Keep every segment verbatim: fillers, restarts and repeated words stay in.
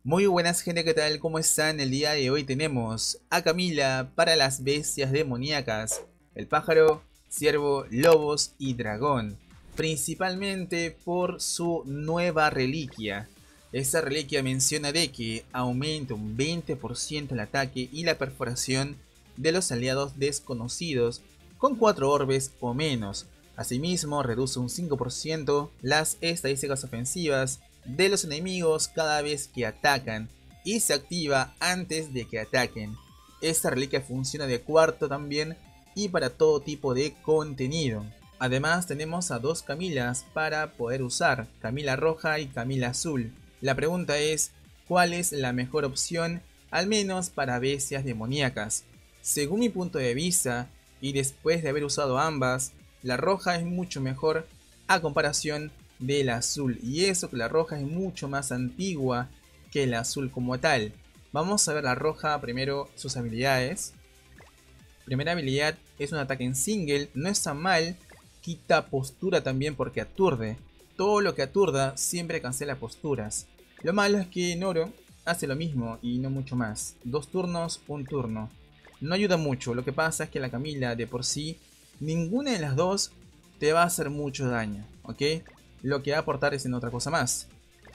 Muy buenas gente, ¿qué tal? ¿Cómo están? El día de hoy tenemos a Camila para las bestias demoníacas, el pájaro, ciervo, lobos y dragón, principalmente por su nueva reliquia. Esta reliquia menciona de que aumenta un veinte por ciento el ataque y la perforación de los aliados desconocidos con cuatro orbes o menos. Asimismo, reduce un cinco por ciento las estadísticas ofensivas de los enemigos cada vez que atacan y se activa antes de que ataquen. Esta reliquia funciona de cuarto también y para todo tipo de contenido. Además tenemos a dos Camilas para poder usar, Camila roja y Camila azul. La pregunta es, ¿cuál es la mejor opción, al menos para bestias demoníacas? Según mi punto de vista, y después de haber usado ambas, la roja es mucho mejor a comparación de la azul, y eso que la roja es mucho más antigua que la azul como tal. Vamos a ver la roja primero, sus habilidades. Primera habilidad es un ataque en single, no está mal, quita postura también porque aturde. Todo lo que aturda siempre cancela posturas. Lo malo es que en oro hace lo mismo y no mucho más. Dos turnos, un turno. No ayuda mucho, lo que pasa es que la Camila de por sí, ninguna de las dos te va a hacer mucho daño, ¿ok? Lo que va a aportar es en otra cosa más.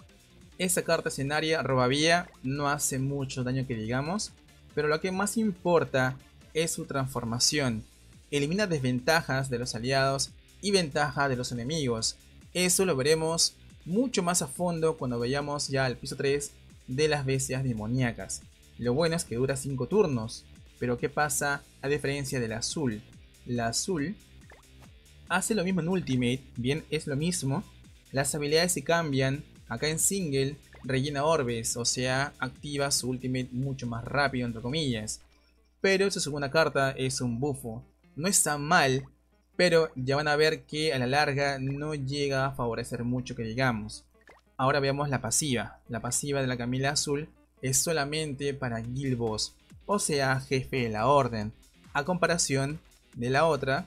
Esa carta escenaria robavía no hace mucho daño que digamos, pero lo que más importa es su transformación. Elimina desventajas de los aliados y ventaja de los enemigos. Eso lo veremos mucho más a fondo cuando vayamos ya al piso tres de las bestias demoníacas. Lo bueno es que dura cinco turnos, pero ¿qué pasa a diferencia del azul? La azul hace lo mismo en Ultimate, bien es lo mismo. Las habilidades se cambian. Acá en Single rellena orbes, o sea, activa su Ultimate mucho más rápido, entre comillas. Pero su segunda carta es un bufo. No está mal, pero ya van a ver que a la larga no llega a favorecer mucho que digamos. Ahora veamos la pasiva. La pasiva de la Camila azul es solamente para Guild Boss, o sea, jefe de la orden. A comparación de la otra,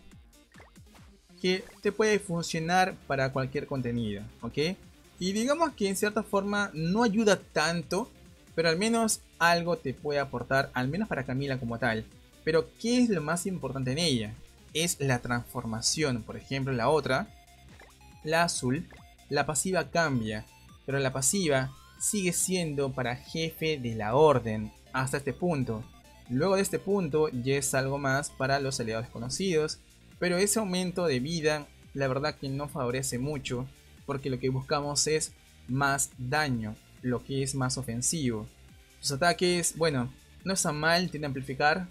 que te puede funcionar para cualquier contenido, ¿ok? Y digamos que en cierta forma no ayuda tanto, pero al menos algo te puede aportar, al menos para Camila como tal. Pero ¿qué es lo más importante en ella? Es la transformación. Por ejemplo, la otra, la azul, la pasiva cambia, pero la pasiva sigue siendo para jefe de la orden hasta este punto. Luego de este punto ya es algo más para los aliados desconocidos, pero ese aumento de vida la verdad que no favorece mucho, porque lo que buscamos es más daño, lo que es más ofensivo. Sus ataques, bueno, no están mal, tiene amplificar.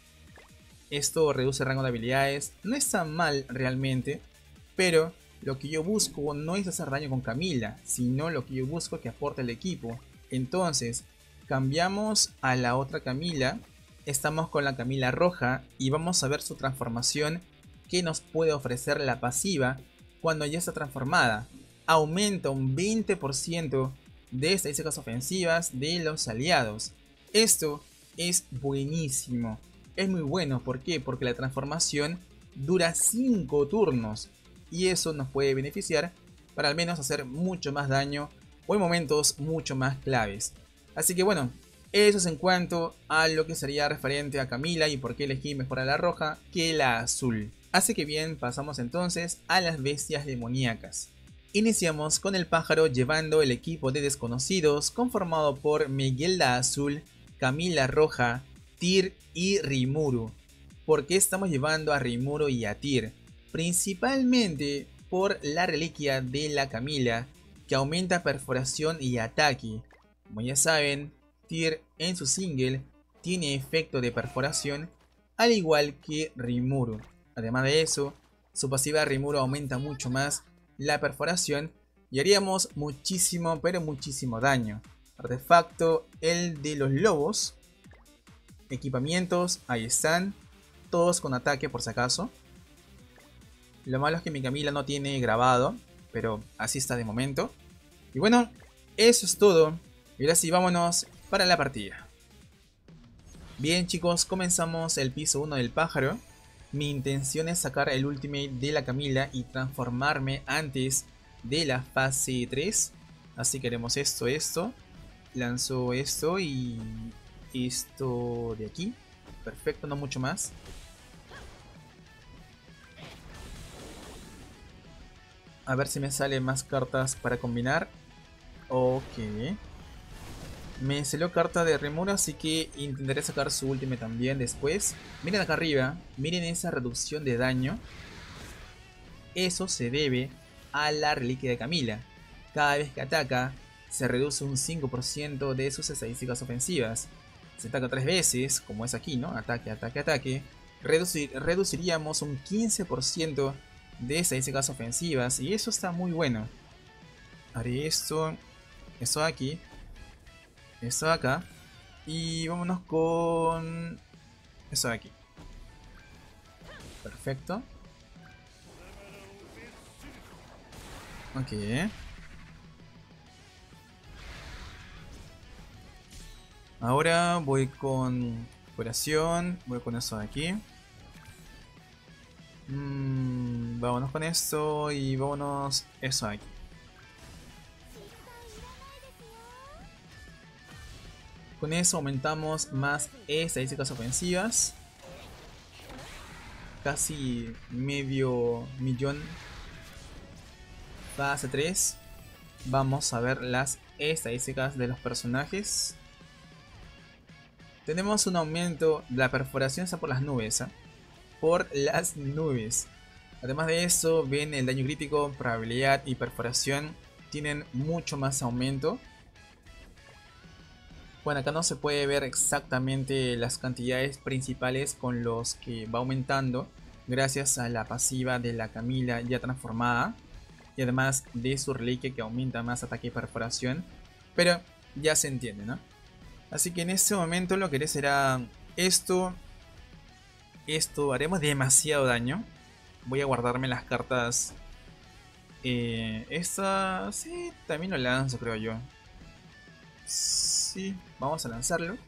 Esto reduce el rango de habilidades, no está mal realmente, pero lo que yo busco no es hacer daño con Camila, sino lo que yo busco que aporte el equipo. Entonces, cambiamos a la otra Camila, estamos con la Camila roja y vamos a ver su transformación que nos puede ofrecer la pasiva cuando ya está transformada. Aumenta un veinte por ciento de estadísticas ofensivas de los aliados. Esto es buenísimo. Es muy bueno, ¿por qué? Porque la transformación dura cinco turnos y eso nos puede beneficiar para al menos hacer mucho más daño o en momentos mucho más claves. Así que bueno, eso es en cuanto a lo que sería referente a Camila y por qué elegí mejor a la roja que la azul. Así que bien, pasamos entonces a las bestias demoníacas. Iniciamos con el pájaro llevando el equipo de desconocidos conformado por Miguel la azul, Camila roja, Tyr y Rimuru. ¿Por qué estamos llevando a Rimuru y a Tyr? Principalmente por la reliquia de la Camila que aumenta perforación y ataque. Como ya saben, Tyr en su single tiene efecto de perforación al igual que Rimuru. Además de eso, su pasiva Rimuru aumenta mucho más la perforación y haríamos muchísimo pero muchísimo daño. Artefacto, el de los lobos. Equipamientos, ahí están, todos con ataque por si acaso. Lo malo es que mi Camila no tiene grabado, pero así está de momento. Y bueno, eso es todo. Y ahora sí, vámonos para la partida. Bien chicos, comenzamos el piso uno del pájaro. Mi intención es sacar el ultimate de la Camila y transformarme antes de la fase tres. Así que haremos esto, esto. lanzo esto y esto de aquí. Perfecto, no mucho más. A ver si me salen más cartas para combinar. Ok. Me salió carta de Rimuru, así que intentaré sacar su últime también después. Miren acá arriba, miren esa reducción de daño. Eso se debe a la reliquia de Camila. Cada vez que ataca, se reduce un cinco por ciento de sus estadísticas ofensivas. Si ataca tres veces, como es aquí, ¿no? Ataque, ataque, ataque. Reducir, reduciríamos un quince por ciento de estadísticas ofensivas. Y eso está muy bueno. Haré esto, esto de aquí, esto de acá. Y vámonos con esto de aquí. Perfecto. Ok. Ahora voy con curación. Voy con eso de aquí. Mm, vámonos con esto y vámonos eso de aquí. Con eso aumentamos más estadísticas ofensivas. Casi medio millón. Fase tres. Vamos a ver las estadísticas de los personajes. Tenemos un aumento de la perforación, está por las nubes, ¿eh? Por las nubes. Además de eso, ven el daño crítico, probabilidad y perforación tienen mucho más aumento. Bueno, acá no se puede ver exactamente las cantidades principales con los que va aumentando gracias a la pasiva de la Camila ya transformada y además de su reliquia que aumenta más ataque y perforación, pero ya se entiende, ¿no? Así que en este momento lo que haré será esto, esto, haremos demasiado daño. Voy a guardarme las cartas. Eh, esta, sí, también lo lanzo creo yo. Sí, vamos a lanzarlo.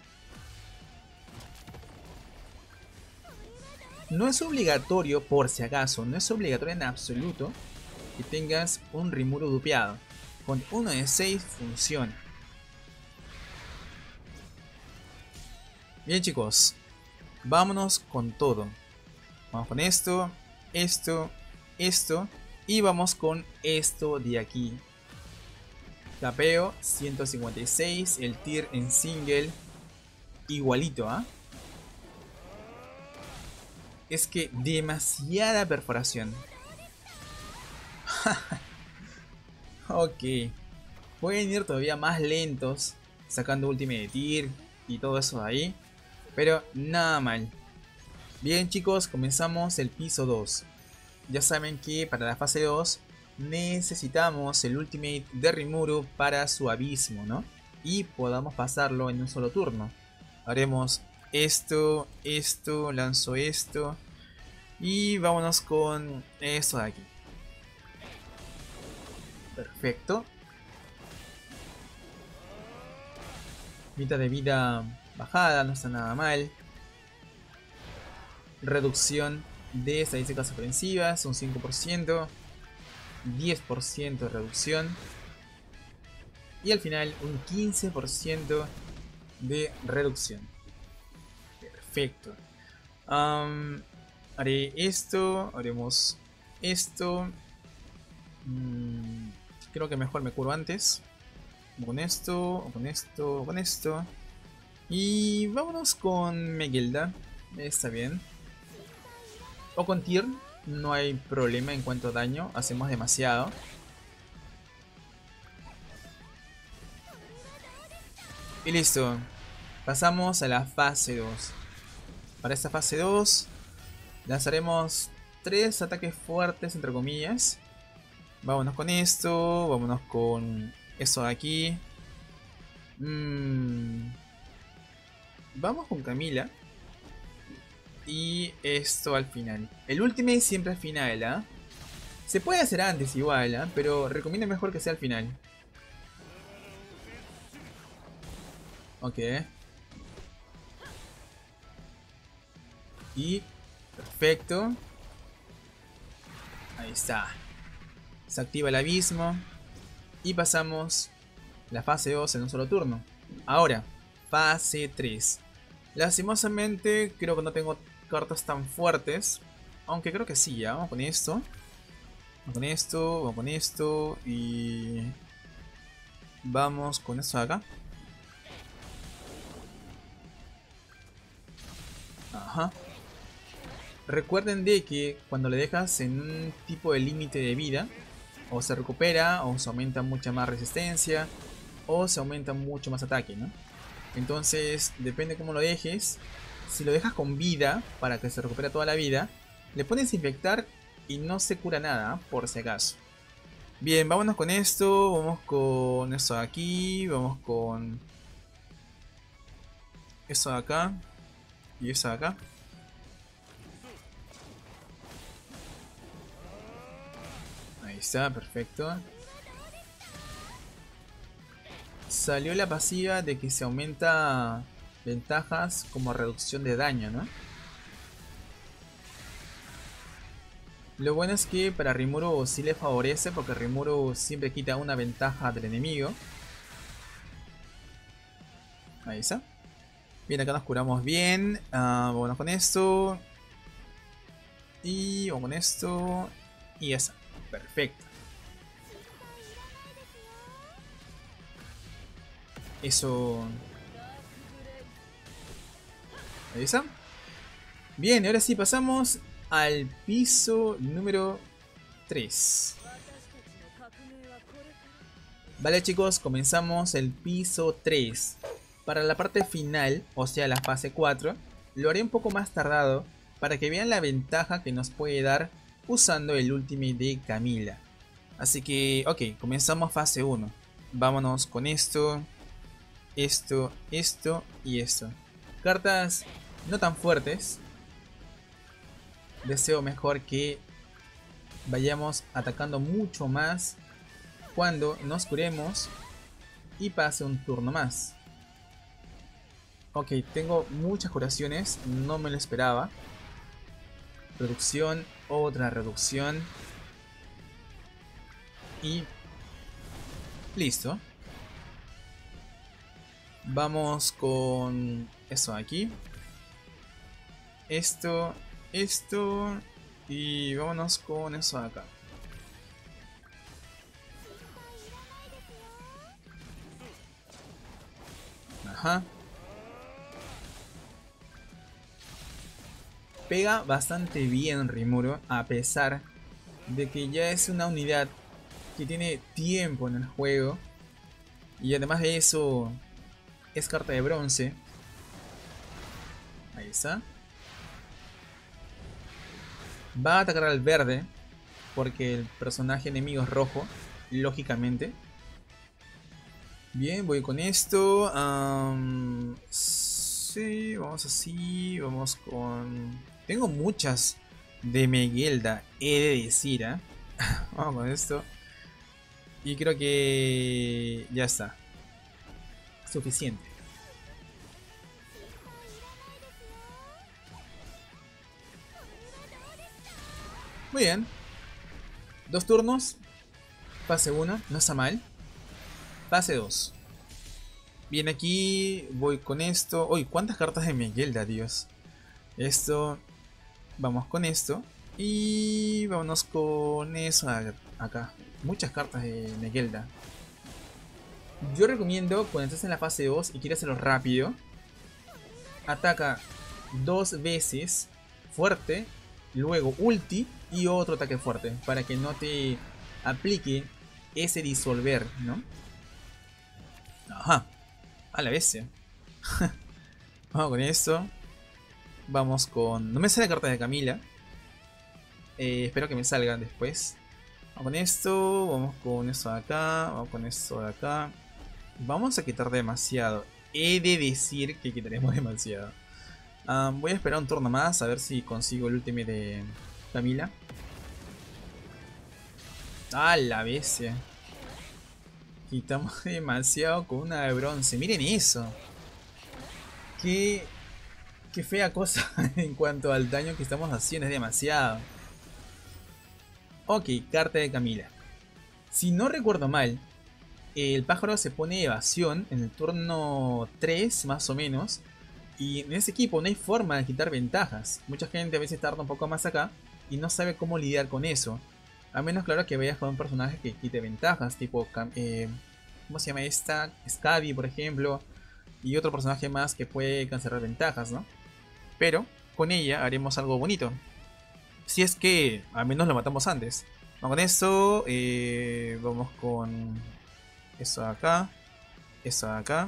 No es obligatorio, por si acaso, no es obligatorio en absoluto que tengas un Rimuru dupeado. Con uno de seis funciona. Bien chicos, vámonos con todo. Vamos con esto, esto, esto y vamos con esto de aquí. Capeo ciento cincuenta y seis, el tier en single igualito, ¿ah? ¿eh? Es que demasiada perforación. Ok, pueden ir todavía más lentos sacando Ultimate Tier y todo eso de ahí, pero nada mal. Bien chicos, comenzamos el piso dos. Ya saben que para la fase dos necesitamos el Ultimate de Rimuru para su abismo, ¿no? Y podamos pasarlo en un solo turno. Haremos esto, esto, lanzo esto y vámonos con esto de aquí. Perfecto. Mitad de vida bajada, no está nada mal. Reducción de estadísticas ofensivas, un cinco por ciento. diez por ciento de reducción. Y al final un quince por ciento de reducción. Perfecto. Um, haré esto, haremos esto. Mm, creo que mejor me curo antes. Con esto, con esto, con esto. Y vámonos con Megilda. Está bien. O con Tyr. No hay problema en cuanto a daño. Hacemos demasiado. Y listo. Pasamos a la fase dos. Para esta fase dos lanzaremos tres ataques fuertes entre comillas. Vámonos con esto. Vámonos con eso de aquí. Mm. Vamos con Camila. Y esto al final. El Ultimate siempre al final, ¿ah? ¿eh? Se puede hacer antes igual, ¿eh? Pero recomiendo mejor que sea al final. Ok. Y perfecto. Ahí está. Se activa el abismo. Y pasamos la fase dos en un solo turno. Ahora, fase tres. Lastimosamente creo que no tengo cartas tan fuertes. Aunque creo que sí, ya. Vamos con esto. Vamos con esto, vamos con esto. Y... vamos con esto de acá. Ajá. Recuerden de que cuando le dejas en un tipo de límite de vida, o se recupera, o se aumenta mucha más resistencia, o se aumenta mucho más ataque, ¿no? Entonces, depende cómo lo dejes. Si lo dejas con vida, para que se recupere toda la vida, le pones infectar y no se cura nada, por si acaso. Bien, vámonos con esto, vamos con esto de aquí, vamos con eso de acá y eso de acá. Ahí está, perfecto. Salió la pasiva de que se aumenta ventajas como reducción de daño, ¿no? Lo bueno es que para Rimuru sí le favorece porque Rimuru siempre quita una ventaja del enemigo. Ahí está. Bien, acá nos curamos bien. Uh, vamos con esto. Y vamos con esto. Y ya está. Perfecto. Eso. Ahí está. Bien, ahora sí pasamos al piso número tres. Vale chicos, comenzamos el piso tres. Para la parte final, o sea la fase cuatro, lo haré un poco más tardado para que vean la ventaja que nos puede dar usando el Ultimate de Camila. Así que, ok, comenzamos fase uno. Vámonos con esto, esto, esto y esto. Cartas no tan fuertes. Deseo mejor que vayamos atacando mucho más cuando nos curemos y pase un turno más. Ok, tengo muchas curaciones, no me lo esperaba. Reducción, otra reducción. Y listo. Vamos con eso de aquí. Esto, esto y vámonos con eso de acá. Ajá. Pega bastante bien Rimuru, a pesar de que ya es una unidad que tiene tiempo en el juego. Y además de eso, es carta de bronce. Ahí está. Va a atacar al verde, porque el personaje enemigo es rojo, lógicamente. Bien, voy con esto. Um, sí, vamos así. Vamos con... Tengo muchas de Megelda, he de decir, ¿eh? Vamos con esto. Y creo que ya está. Suficiente. Muy bien. Dos turnos. Fase uno, no está mal. Fase dos. Bien, aquí voy con esto. Uy, ¿cuántas cartas de Megelda, Dios? Esto. Vamos con esto. Y vámonos con eso acá. Muchas cartas de Megelda. Yo recomiendo cuando estés en la fase dos y quieres hacerlo rápido, ataca dos veces fuerte, luego ulti y otro ataque fuerte, para que no te aplique ese disolver, ¿no? Ajá, a la bestia. Vamos con esto. Vamos con... No me sale la carta de Camila. Eh, espero que me salgan después. Vamos con esto. Vamos con esto de acá. Vamos con esto de acá. Vamos a quitar demasiado. He de decir que quitaremos demasiado. Um, voy a esperar un turno más a ver si consigo el último de Camila. ¡Ah, la bestia! Quitamos demasiado con una de bronce. Miren eso. Qué, qué fea cosa en cuanto al daño que estamos haciendo. Es demasiado. Ok, carta de Camila. Si no recuerdo mal, el pájaro se pone evasión en el turno tres más o menos. Y en ese equipo no hay forma de quitar ventajas. Mucha gente a veces tarda un poco más acá y no sabe cómo lidiar con eso. A menos claro que vayas con un personaje que quite ventajas, tipo, eh, ¿cómo se llama esta? Skadi, por ejemplo. Y otro personaje más que puede cancelar ventajas, ¿no? Pero con ella haremos algo bonito. Si es que al menos lo matamos antes. Vamos con eso. Eh, vamos con eso de acá. Eso de acá.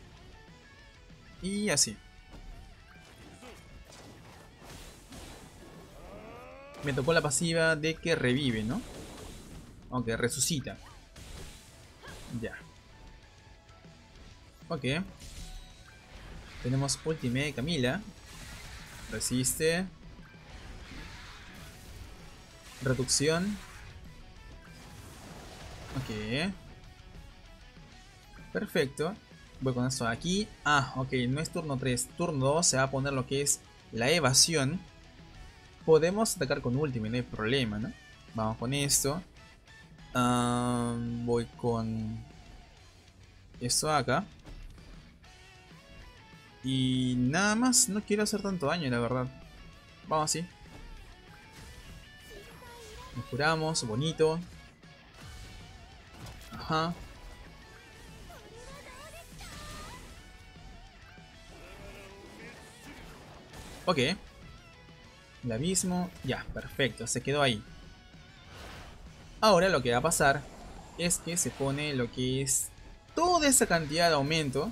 Y así. Me tocó la pasiva de que revive, ¿no? Aunque resucita. Ya. Ok. Tenemos ultimate de Camila. Resiste. Reducción. Ok. Perfecto. Voy con eso aquí. Ah, ok. No es turno tres. Turno dos se va a poner lo que es la evasión. Podemos atacar con ultimate, no hay problema, ¿no? Vamos con esto. Um, voy con esto acá. Y nada más, no quiero hacer tanto daño, la verdad. Vamos así. Nos curamos, bonito. Ajá. Ok. El abismo. Ya, perfecto, se quedó ahí. Ahora lo que va a pasar es que se pone lo que es toda esa cantidad de aumento.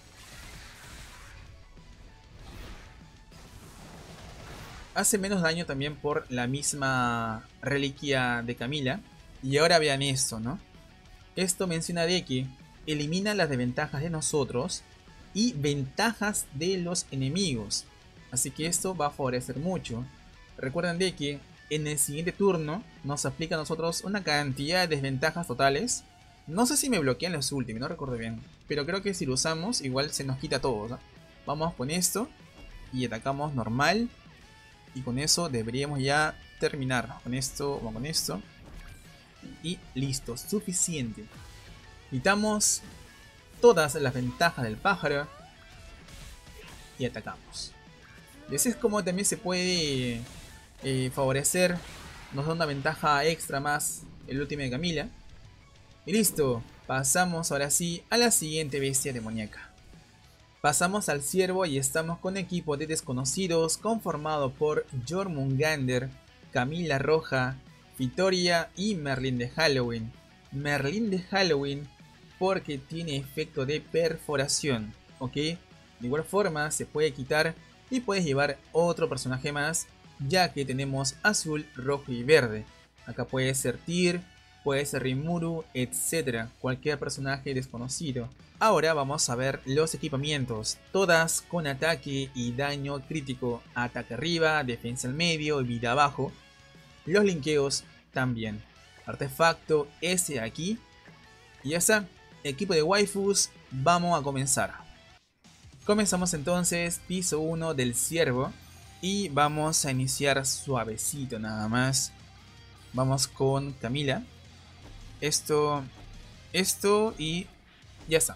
Hace menos daño también por la misma reliquia de Camila. Y ahora vean esto, ¿no? Esto menciona de que elimina las desventajas de nosotros y ventajas de los enemigos. Así que esto va a favorecer mucho. Recuerden de que en el siguiente turno nos aplica a nosotros una cantidad de desventajas totales. No sé si me bloquean los últimos, no recuerdo bien. Pero creo que si lo usamos igual se nos quita todo, ¿no? Vamos con esto y atacamos normal. Y con eso deberíamos ya terminar. Con esto, vamos con esto. Y listo, suficiente. Quitamos todas las ventajas del pájaro. Y atacamos. Y así es como también se puede eh, favorecer. Nos da una ventaja extra más el último de Camila. Y listo, pasamos ahora sí a la siguiente bestia demoníaca. Pasamos al ciervo y estamos con equipo de desconocidos conformado por Jormungandr, Camila Roja, Vittoria y Merlin de Halloween. Merlin de Halloween porque tiene efecto de perforación, ¿ok? De igual forma se puede quitar y puedes llevar otro personaje más, ya que tenemos azul, rojo y verde. Acá puede ser Tyr, puede ser Rimuru, etcétera. Cualquier personaje desconocido. Ahora vamos a ver los equipamientos, todas con ataque y daño crítico, ataque arriba, defensa al medio y vida abajo. Los linkeos también. Artefacto ese aquí. Y ya está, equipo de waifus, vamos a comenzar. Comenzamos entonces, piso uno del ciervo. Y vamos a iniciar suavecito nada más. Vamos con Camila. Esto, esto y ya está.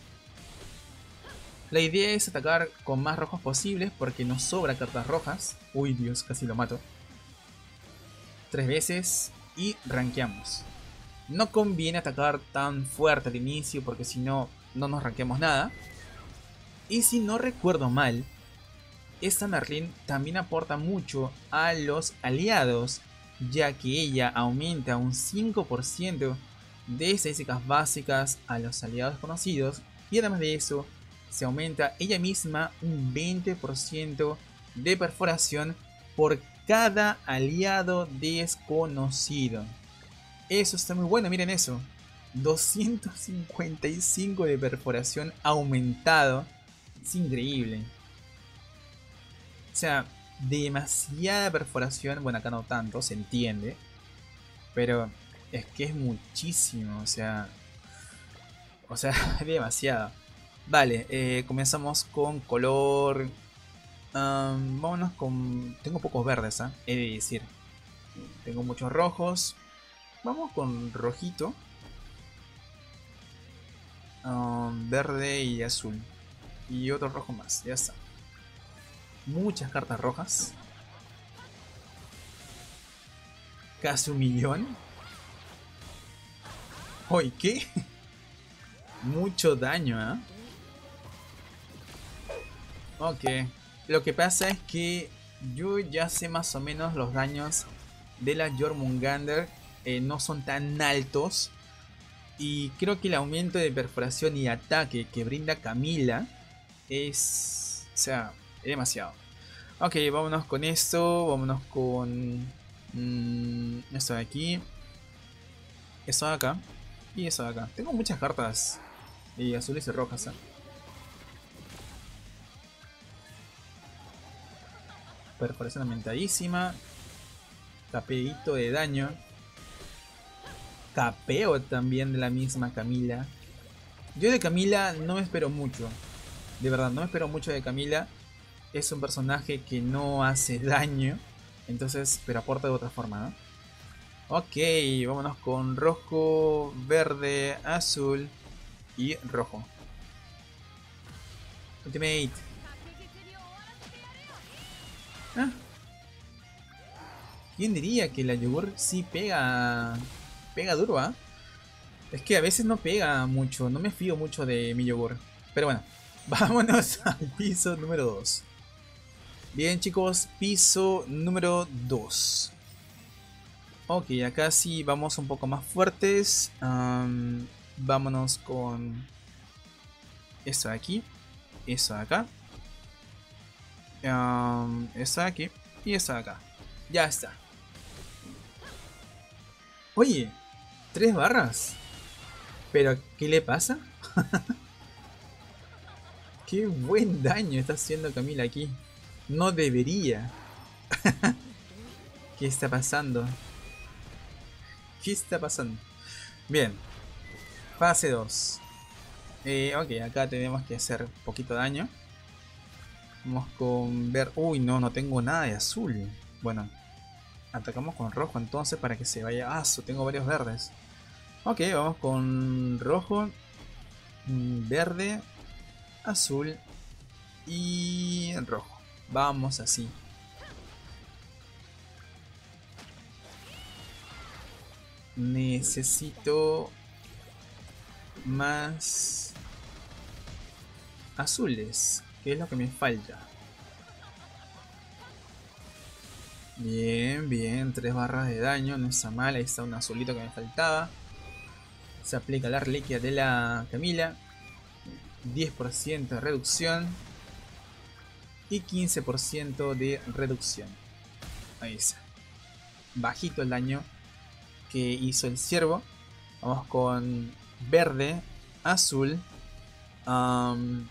La idea es atacar con más rojos posibles porque nos sobra cartas rojas. Uy, Dios, casi lo mato. Tres veces y rankeamos. No conviene atacar tan fuerte al inicio porque si no, no nos rankeamos nada. Y si no recuerdo mal, esta Merlin también aporta mucho a los aliados, ya que ella aumenta un cinco por ciento de estadísticas básicas a los aliados conocidos y además de eso se aumenta ella misma un veinte por ciento de perforación por cada aliado desconocido. Eso está muy bueno, miren eso. doscientos cincuenta y cinco de perforación aumentado. Es increíble. O sea, demasiada perforación. Bueno, acá no tanto, se entiende. Pero es que es muchísimo, o sea... O sea, es demasiado. Vale, eh, comenzamos con color... Um, vámonos con... Tengo pocos verdes, ¿eh? He de decir. Tengo muchos rojos. Vamos con rojito. um, verde y azul. Y otro rojo más, ya está. Muchas cartas rojas. Casi un millón. Uy, ¿qué? Mucho daño, ¿eh? Ok. Lo que pasa es que yo ya sé más o menos los daños de la Jormungandr. Eh, no son tan altos. Y creo que el aumento de perforación y ataque que brinda Camila es... O sea, es demasiado. Ok, vámonos con esto. Vámonos con... Mmm, esto de aquí. Esto de acá. Y eso de acá. Tengo muchas cartas. Y azules y rojas, ¿eh? Perforación aumentadísima. Capeito de daño. Capeo también de la misma Camila. Yo de Camila no me espero mucho. De verdad, no me espero mucho de Camila. Es un personaje que no hace daño. Entonces, pero aporta de otra forma, ¿no? Ok, vámonos con rojo, verde, azul y rojo. Ultimate. Ah. ¿Quién diría que la yogur sí pega pega duro, ¿ah? ¿eh? Es que a veces no pega mucho, no me fío mucho de mi yogur. Pero bueno, vámonos al piso número dos. Bien chicos, piso número dos. Ok, acá sí vamos un poco más fuertes. Um, vámonos con esto de aquí, eso de acá, um, esto de aquí y esto de acá. Ya está. Oye, tres barras. ¿Pero qué le pasa? Qué buen daño está haciendo Camila aquí. No debería. ¿Qué está pasando? ¿Qué está pasando? Bien. Fase dos. Eh, ok, acá tenemos que hacer poquito daño. Vamos con ver... Uy, no, no tengo nada de azul. Bueno, atacamos con rojo entonces para que se vaya... Ah, tengo varios verdes. Ok, vamos con rojo, verde, azul y rojo. Vamos así. Necesito más azules, que es lo que me falta. Bien, bien, tres barras de daño, no está mal. Ahí está un azulito que me faltaba. Se aplica la reliquia de la Camila. diez por ciento de reducción y quince por ciento de reducción. Ahí está. Bajito el daño que hizo el ciervo. Vamos con verde, azul. Um,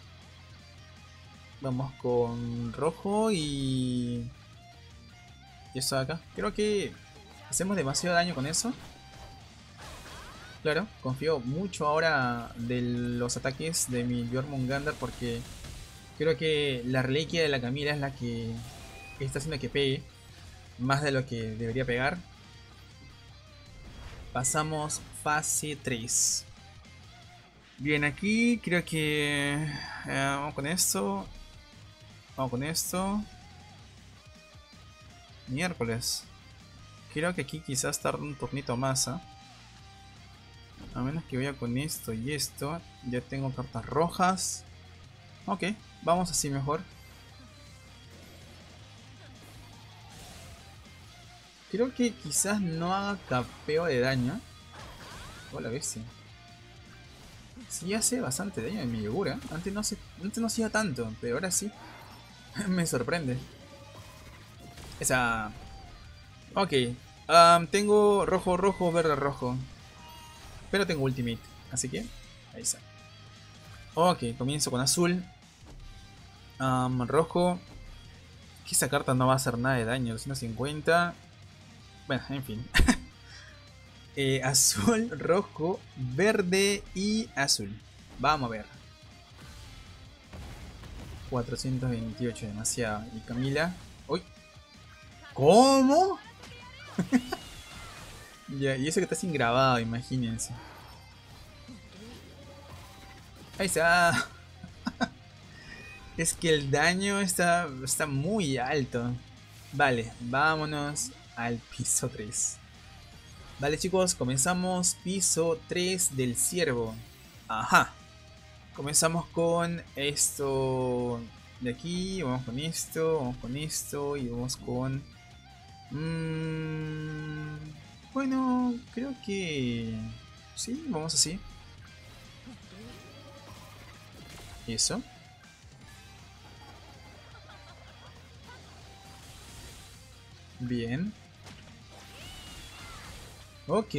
vamos con rojo y... Y eso de acá. Creo que hacemos demasiado daño con eso. Claro, confío mucho ahora de los ataques de mi Jormungandr porque creo que la reliquia de la Camila es la que está haciendo que pegue más de lo que debería pegar. Pasamos fase tres. Bien, aquí creo que... Eh, vamos con esto. Vamos con esto. Miércoles. Creo que aquí quizás tarde un turnito más, ¿eh? A menos que vaya con esto y esto. Ya tengo cartas rojas. Ok, vamos así mejor. Creo que quizás no haga capeo de daño. Hola bestia. Sí hace bastante daño en mi yogur, ¿eh? Antes no, se, antes no hacía tanto, pero ahora sí. Me sorprende. Esa... Ok. Um, tengo rojo, rojo, verde, rojo. Pero tengo ultimate. Así que... Ahí está. Ok, comienzo con azul. Um, rojo. Que esta carta no va a hacer nada de daño. doscientos cincuenta. Bueno, en fin. eh, azul, rojo, verde y azul. Vamos a ver. cuatrocientos veintiocho, demasiado. Y Camila... ¡Uy! ¿Cómo? Ya, y eso que está sin grabado, imagínense. Ahí está. Es que el daño está, está muy alto. Vale, vámonos al piso tres. Vale chicos, comenzamos piso tres del ciervo. Ajá. Comenzamos con esto de aquí, vamos con esto, vamos con esto y vamos con... Mmm, bueno, creo que... Sí, vamos así. Eso. Bien. Ok.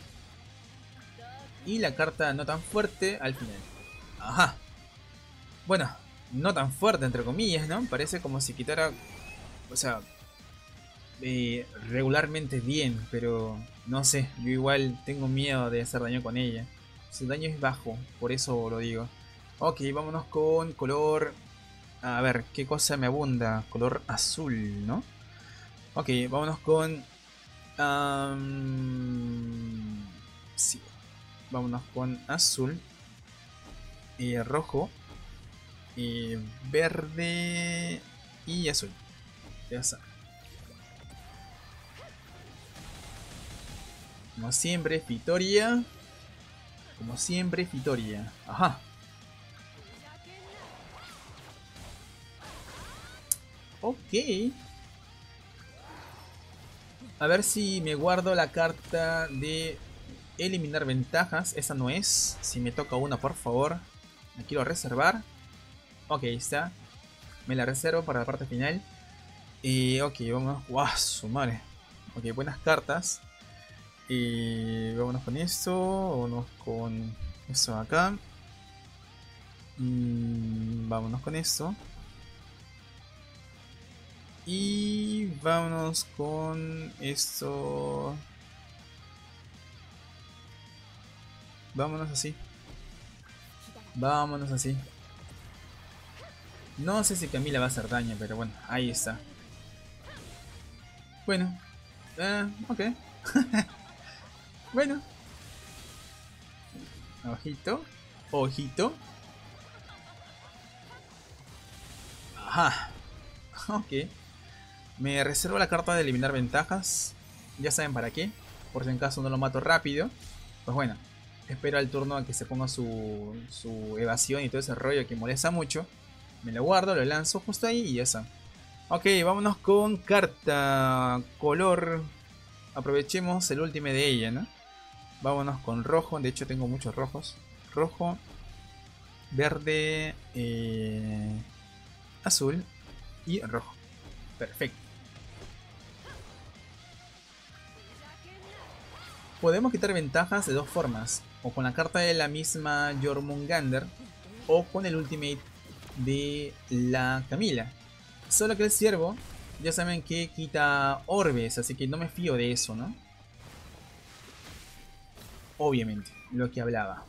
Y la carta no tan fuerte al final. Ajá. Bueno, no tan fuerte entre comillas, ¿no? Parece como si quitara... O sea... Eh, regularmente bien, pero... No sé, yo igual tengo miedo de hacer daño con ella. Su daño es bajo, por eso lo digo. Ok, vámonos con color... A ver, ¿qué cosa me abunda? Color azul, ¿no? Ok, vámonos con... Um, sí, vámonos con azul, y rojo, y verde y azul. Ya está. Como siempre, Fitoria. Como siempre, Fitoria. Ajá. Ok. A ver si me guardo la carta de eliminar ventajas. Esa no es. Si me toca una, por favor. La quiero reservar. Ok, ahí está. Me la reservo para la parte final. Y ok, vamos. ¡Wow! Su madre. Ok, buenas cartas. Y vámonos con esto. Vámonos con eso acá. Mm, vámonos con esto. Y vámonos con esto. Vámonos así. Vámonos así. No sé si Camila va a hacer daño, pero bueno, ahí está. Bueno. Eh, ok. Bueno. Ojito. Ojito. Ajá. Ok. Me reservo la carta de eliminar ventajas. Ya saben para qué. Por si en caso no lo mato rápido. Pues bueno. Espero al turno a que se ponga su, su evasión y todo ese rollo que molesta mucho. Me lo guardo, lo lanzo justo ahí y ya está. Ok, vámonos con carta color. Aprovechemos el último de ella, ¿no? Vámonos con rojo. De hecho tengo muchos rojos. Rojo. Verde. Eh, azul. Y rojo. Perfecto. Podemos quitar ventajas de dos formas. O con la carta de la misma Jormungandr. O con el ultimate de la Camila. Solo que el ciervo, ya saben que quita orbes, así que no me fío de eso, ¿no? Obviamente, lo que hablaba.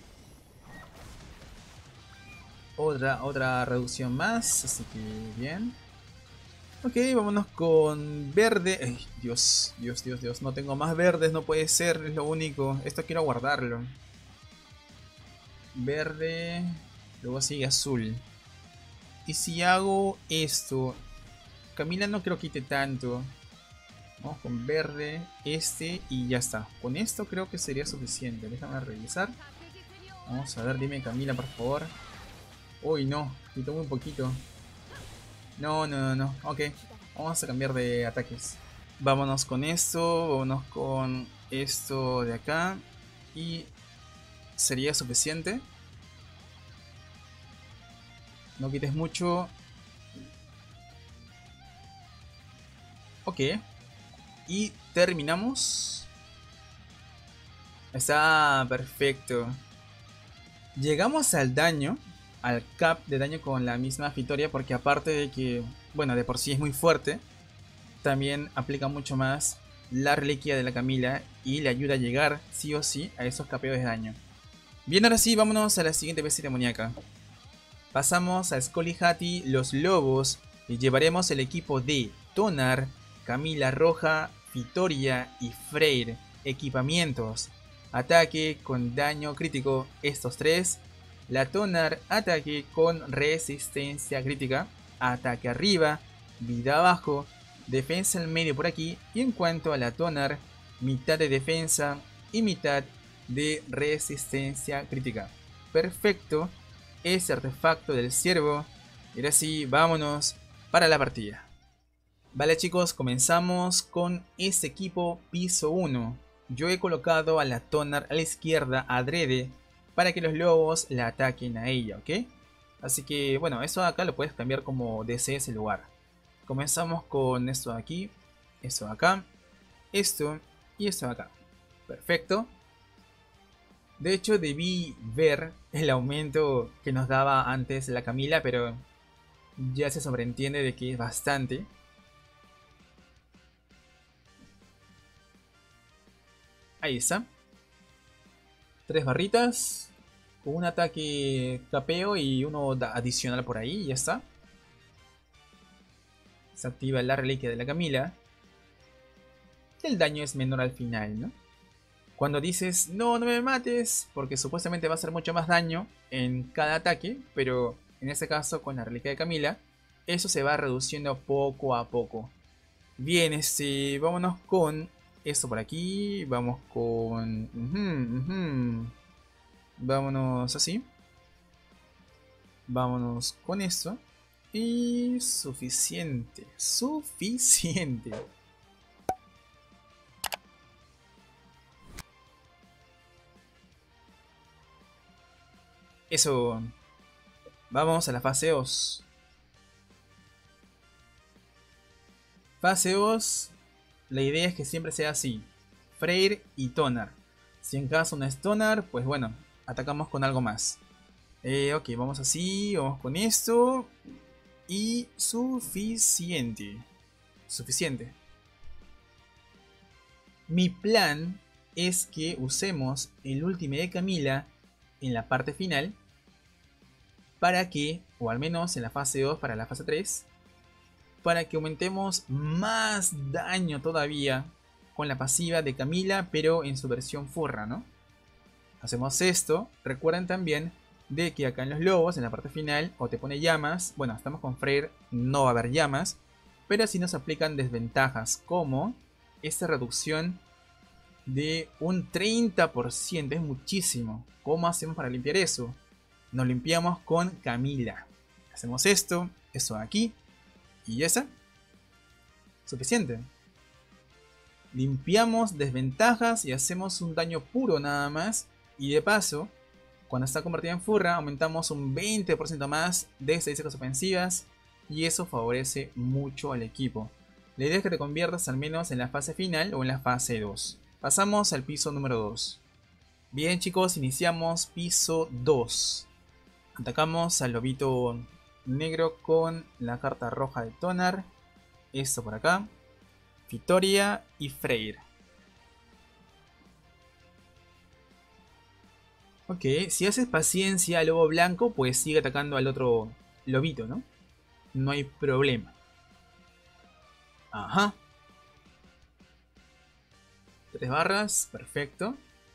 Otra, otra reducción más, así que bien. Ok, vámonos con verde. Ay, Dios, Dios, Dios, Dios. No tengo más verdes, no puede ser, es lo único. Esto quiero guardarlo. Verde, luego sigue azul. Y si hago esto, Camila no creo que quite tanto. Vamos con verde, este y ya está. Con esto creo que sería suficiente. Déjame revisar. Vamos a ver, dime Camila por favor. Uy no, quitó muy poquito. No, no, no, no. Ok, vamos a cambiar de ataques. Vámonos con esto, vámonos con esto de acá. Y sería suficiente. No quites mucho. Ok. Y terminamos. Está perfecto. Llegamos al daño. Al cap de daño con la misma Fitoria. Porque aparte de que, bueno, de por sí es muy fuerte, también aplica mucho más la reliquia de la Camila. Y le ayuda a llegar sí o sí a esos capeos de daño. Bien, ahora sí, vámonos a la siguiente bestia demoníaca. Pasamos a Scully Hattie, los lobos. Y llevaremos el equipo de Tonar, Camila Roja, Fitoria y Freyr. Equipamientos. Ataque con daño crítico estos tres. La Tonar ataque con resistencia crítica, ataque arriba, vida abajo, defensa en medio por aquí. Y en cuanto a la Tonar, mitad de defensa y mitad de resistencia crítica. Perfecto, ese artefacto del ciervo. Y ahora sí, vámonos para la partida. Vale chicos, comenzamos con este equipo piso uno. Yo he colocado a la Tonar a la izquierda adrede para que los lobos la ataquen a ella, ¿ok? Así que bueno, eso acá lo puedes cambiar como desees el lugar. Comenzamos con esto de aquí, esto de acá, esto y esto de acá. Perfecto. De hecho debí ver el aumento que nos daba antes la Camila, pero ya se sobreentiende de que es bastante. Ahí está. Tres barritas. Con un ataque capeo y uno adicional por ahí. Y ya está. Se activa la reliquia de la Camila. El daño es menor al final, ¿no? Cuando dices, no, no me mates, porque supuestamente va a hacer mucho más daño en cada ataque, pero en este caso con la reliquia de Camila, eso se va reduciendo poco a poco. Bien, este, vámonos con esto por aquí, vamos con... Uh-huh, uh-huh. Vámonos así. Vámonos con esto. Y suficiente, suficiente. Eso. Vamos a la fase dos. Fase dos. La idea es que siempre sea así. Freyr y Tonar. Si en caso no es Tonar, pues bueno, atacamos con algo más. Eh, ok, vamos así, vamos con esto. Y suficiente. Suficiente. Mi plan es que usemos el Ultimate de Camila en la parte final. Para que, o al menos en la fase dos para la fase tres, para que aumentemos más daño todavía con la pasiva de Camila, pero en su versión furra, ¿no? Hacemos esto. Recuerden también de que acá en los lobos, en la parte final, o te pone llamas. Bueno, estamos con Freyr, no va a haber llamas, pero sí nos aplican desventajas, como esta reducción de un treinta por ciento. Es muchísimo. ¿Cómo hacemos para limpiar eso? Nos limpiamos con Camila. Hacemos esto, esto aquí, y ya está. Suficiente. Limpiamos desventajas y hacemos un daño puro nada más. Y de paso, cuando está convertida en furra, aumentamos un veinte por ciento más de estadísticas ofensivas. Y eso favorece mucho al equipo. La idea es que te conviertas al menos en la fase final o en la fase dos. Pasamos al piso número dos. Bien chicos, iniciamos piso dos. Atacamos al lobito negro con la carta roja de Tonar. Esto por acá. Victoria y Freyr. Ok, si haces paciencia al lobo blanco, pues sigue atacando al otro lobito, ¿no? No hay problema. Ajá. Tres barras, perfecto.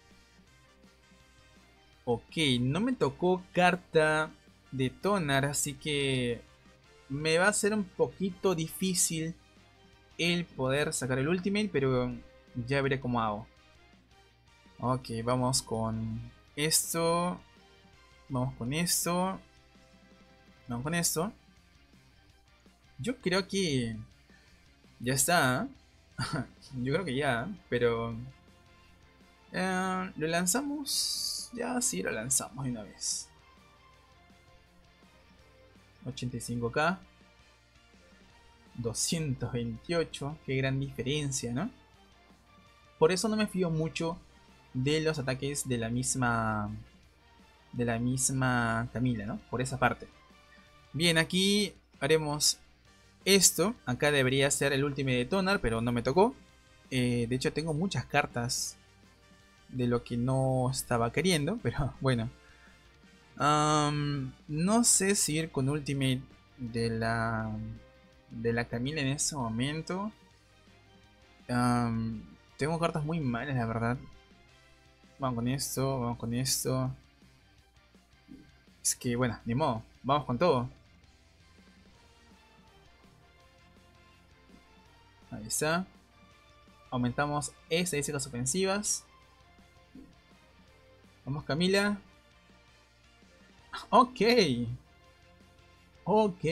Ok, no me tocó carta de Tonar, así que me va a ser un poquito difícil el poder sacar el ultimate, pero ya veré cómo hago. Ok, vamos con esto. Vamos con esto. Vamos con esto. Yo creo que ya está. Yo creo que ya, pero eh, lo lanzamos. Ya sí, lo lanzamos de una vez. ochenta y cinco K. doscientos veintiocho. Qué gran diferencia, ¿no? Por eso no me fío mucho de los ataques de la misma de la misma Camila, ¿no? Por esa parte. Bien, aquí haremos esto. Acá debería ser el último de Tonar, pero no me tocó. Eh, de hecho tengo muchas cartas de lo que no estaba queriendo, pero bueno. Um, no sé si ir con Ultimate de la de la Camila en ese momento. Um, tengo cartas muy malas, la verdad. Vamos con esto, vamos con esto. Es que, bueno, ni modo. Vamos con todo. Ahí está. Aumentamos estadísticas ofensivas. Vamos, Camila. Ok. Ok.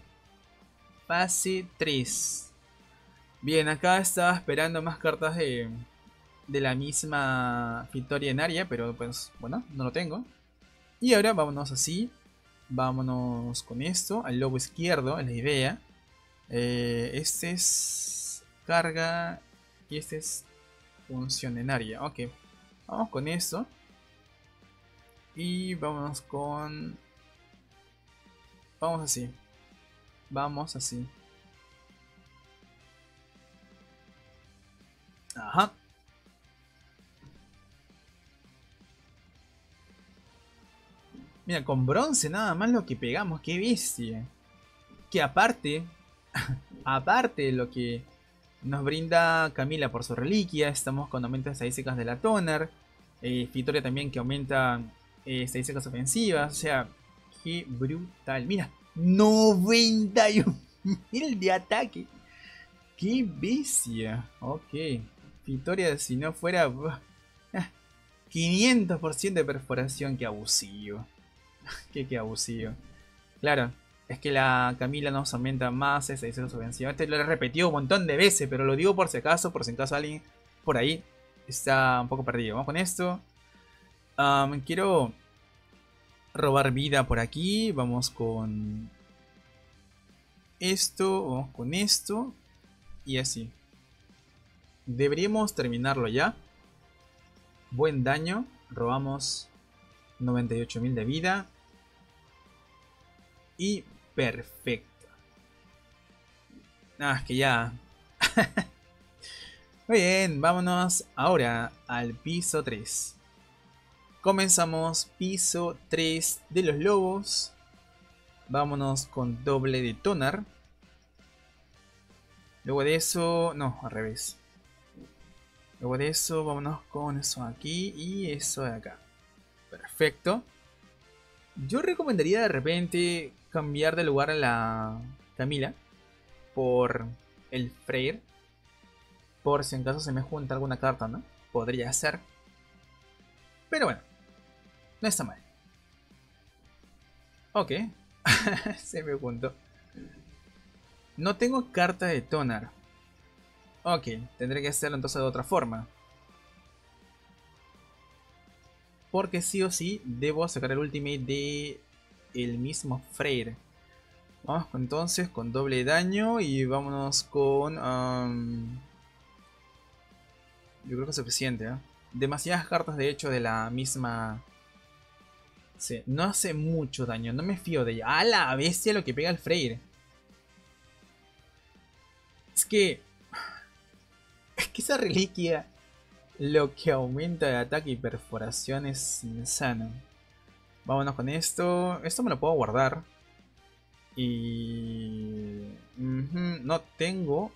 Fase tres. Bien, acá estaba esperando más cartas de, de la misma victoria en área, pero pues bueno, no lo tengo. Y ahora vámonos así. Vámonos con esto. Al lobo izquierdo, es la idea. Eh, este es carga y este es función en área. Ok, vamos con esto. Y vámonos con... Vamos así. Vamos así. Ajá. Mira, con bronce nada más lo que pegamos. Qué bestia. Que aparte... aparte de lo que nos brinda Camila por su reliquia. Estamos con aumentos de estadísticas de la Toner. Eh, Victoria también que aumenta eh, estadísticas ofensivas. O sea, qué brutal. Mira, noventa y un mil de ataque. Qué bestia. Ok. Victoria si no fuera... quinientos por ciento de perforación. Qué abusivo. Qué, qué abusivo. Claro. Es que la Camila nos aumenta más esa edición ofensiva. Este lo he repetido un montón de veces, pero lo digo por si acaso, por si acaso alguien por ahí está un poco perdido. Vamos con esto. Um, quiero robar vida por aquí. Vamos con esto, vamos con esto. Y así. Deberíamos terminarlo ya. Buen daño. Robamos noventa y ocho mil de vida. Y perfecto. Ah, es que ya. Muy bien, vámonos ahora al piso tres. Comenzamos piso tres de los lobos. Vámonos con doble de toner. Luego de eso... No, al revés. Luego de eso vámonos con eso aquí y eso de acá. Perfecto. Yo recomendaría de repente cambiar de lugar a la Camila por el Freyr. Por si en caso se me junta alguna carta, ¿no? Podría ser. Pero bueno, no está mal. Ok. Se me juntó. No tengo carta de toner. Ok, tendré que hacerlo entonces de otra forma. Porque sí o sí debo sacar el ultimate de el mismo Freyr. Vamos entonces con doble daño y vámonos con... Um... Yo creo que es suficiente, ¿eh? Demasiadas cartas de hecho de la misma... Sí, no hace mucho daño, no me fío de ella. ¡A la bestia lo que pega el Freyr! Es que... Es que esa reliquia... Lo que aumenta de ataque y perforación es insano. Vámonos con esto. Esto me lo puedo guardar. Y... Uh-huh. No tengo...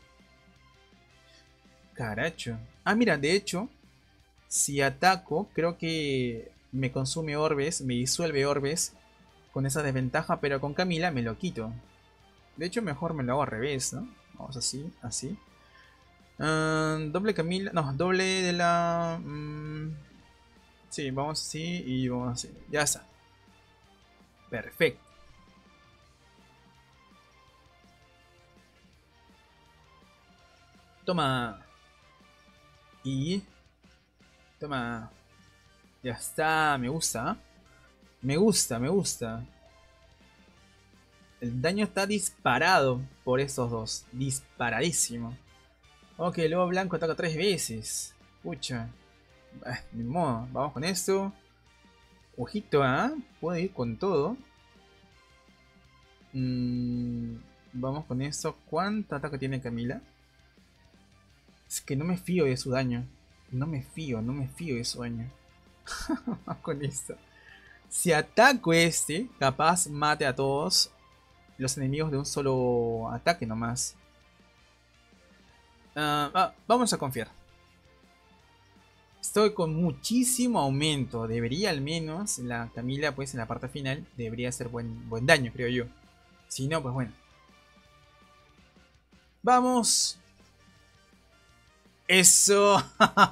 Caracho. Ah, mira, de hecho... Si ataco, creo que me consume orbes, me disuelve orbes con esa desventaja, pero con Camila me lo quito. De hecho, mejor me lo hago al revés, ¿no? Vamos así, así. Uh, doble Camila, no, doble de la... Um, sí, vamos así y vamos así. Ya está. Perfecto. Toma. Y... Toma. Ya está, me gusta. Me gusta, me gusta. El daño está disparado por esos dos. Disparadísimo. Ok, el lobo blanco ataca tres veces. Pucha. Ah, ni modo. Vamos con esto. Ojito, ¿ah? ¿eh? Puede ir con todo. Mm, vamos con esto. ¿Cuánto ataque tiene Camila? Es que no me fío de su daño. No me fío, no me fío de su daño. Vamos con esto. Si ataco este, capaz mate a todos los enemigos de un solo ataque nomás. Uh, ah, vamos a confiar. Estoy con muchísimo aumento. Debería al menos la Camila, pues en la parte final, debería hacer buen, buen daño, creo yo. Si no, pues bueno. ¡Vamos! ¡Eso!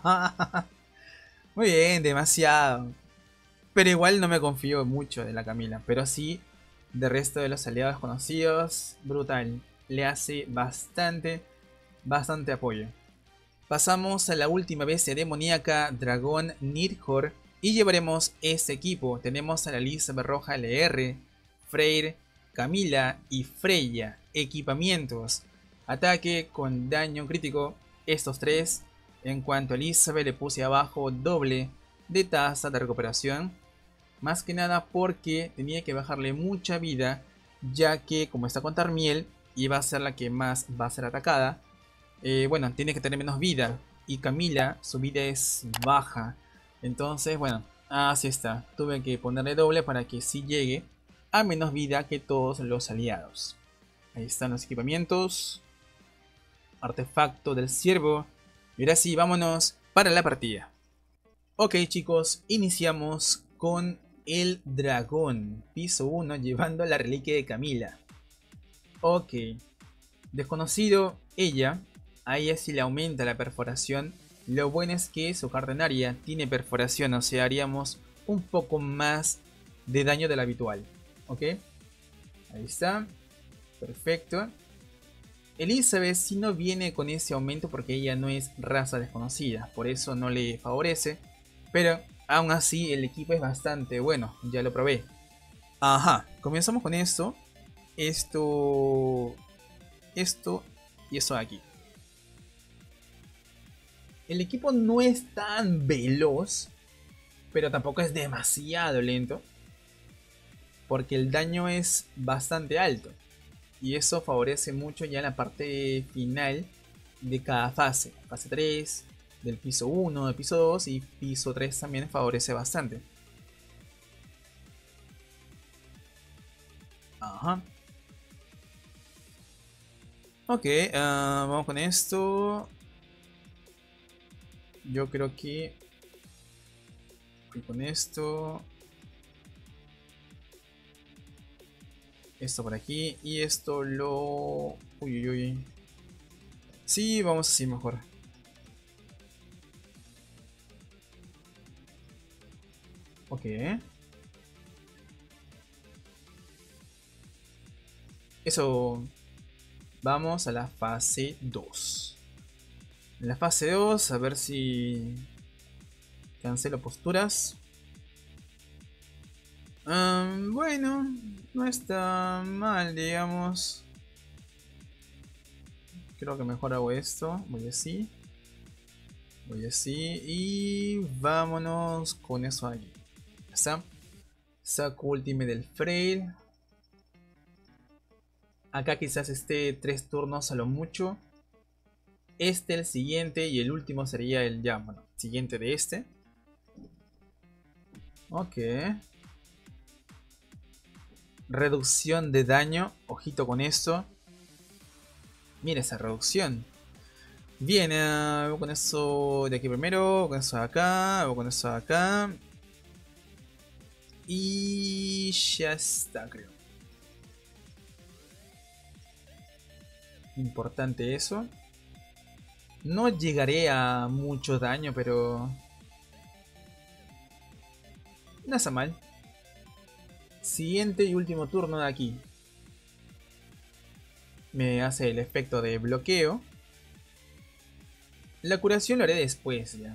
Muy bien, demasiado. Pero igual no me confío mucho de la Camila. Pero sí, del resto de los aliados conocidos, brutal. Le hace bastante, bastante apoyo. Pasamos a la última bestia demoníaca, Dragón Nidhogg, y llevaremos este equipo. Tenemos a la Elizabeth Roja L R, Freyr, Camila y Freya. Equipamientos: ataque con daño crítico, estos tres. En cuanto a Elizabeth, le puse abajo doble de tasa de recuperación. Más que nada porque tenía que bajarle mucha vida, ya que como está con Tarmiel, iba a ser la que más va a ser atacada. Eh, bueno, tiene que tener menos vida. Y Camila, su vida es baja. Entonces, bueno, así está. Tuve que ponerle doble para que sí llegue a menos vida que todos los aliados. Ahí están los equipamientos. Artefacto del ciervo. Y ahora sí, vámonos para la partida. Ok, chicos, iniciamos con el dragón. Piso uno, llevando la reliquia de Camila. Ok. Desconocido, ella. A ella sí le aumenta la perforación. Lo bueno es que su cardenaria tiene perforación, o sea, haríamos un poco más de daño del habitual. Ok, ahí está. Perfecto. Elizabeth sí no viene con ese aumento porque ella no es raza desconocida, por eso no le favorece. Pero aún así el equipo es bastante bueno, ya lo probé. Ajá, comenzamos con esto. Esto... Esto y eso de aquí. El equipo no es tan veloz, pero tampoco es demasiado lento, porque el daño es bastante alto. Y eso favorece mucho ya en la parte final de cada fase. Fase tres, del piso uno, del piso dos y piso tres también favorece bastante. Ajá. Ok, uh, vamos con esto. Yo creo que... Y con esto... Esto por aquí. Y esto lo... Uy, uy, uy. Sí, vamos así mejor. Ok. Eso. Vamos a la fase dos. En la fase dos, a ver si... Cancelo posturas. Um, bueno, no está mal, digamos. Creo que mejor hago esto. Voy así. Voy así. Y vámonos con eso aquí. Ya está. Saco ultimate del Freyr. Acá quizás esté tres turnos a lo mucho. Este, el siguiente y el último sería el ya, bueno, siguiente de este. Ok. Reducción de daño. Ojito con esto. Mira esa reducción. Bien, uh, voy con eso de aquí primero. Con eso de acá. Voy con eso de acá. Y ya está, creo. Importante eso. No llegaré a mucho daño, pero... no está mal. Siguiente y último turno de aquí. Me hace el efecto de bloqueo. La curación lo haré después ya.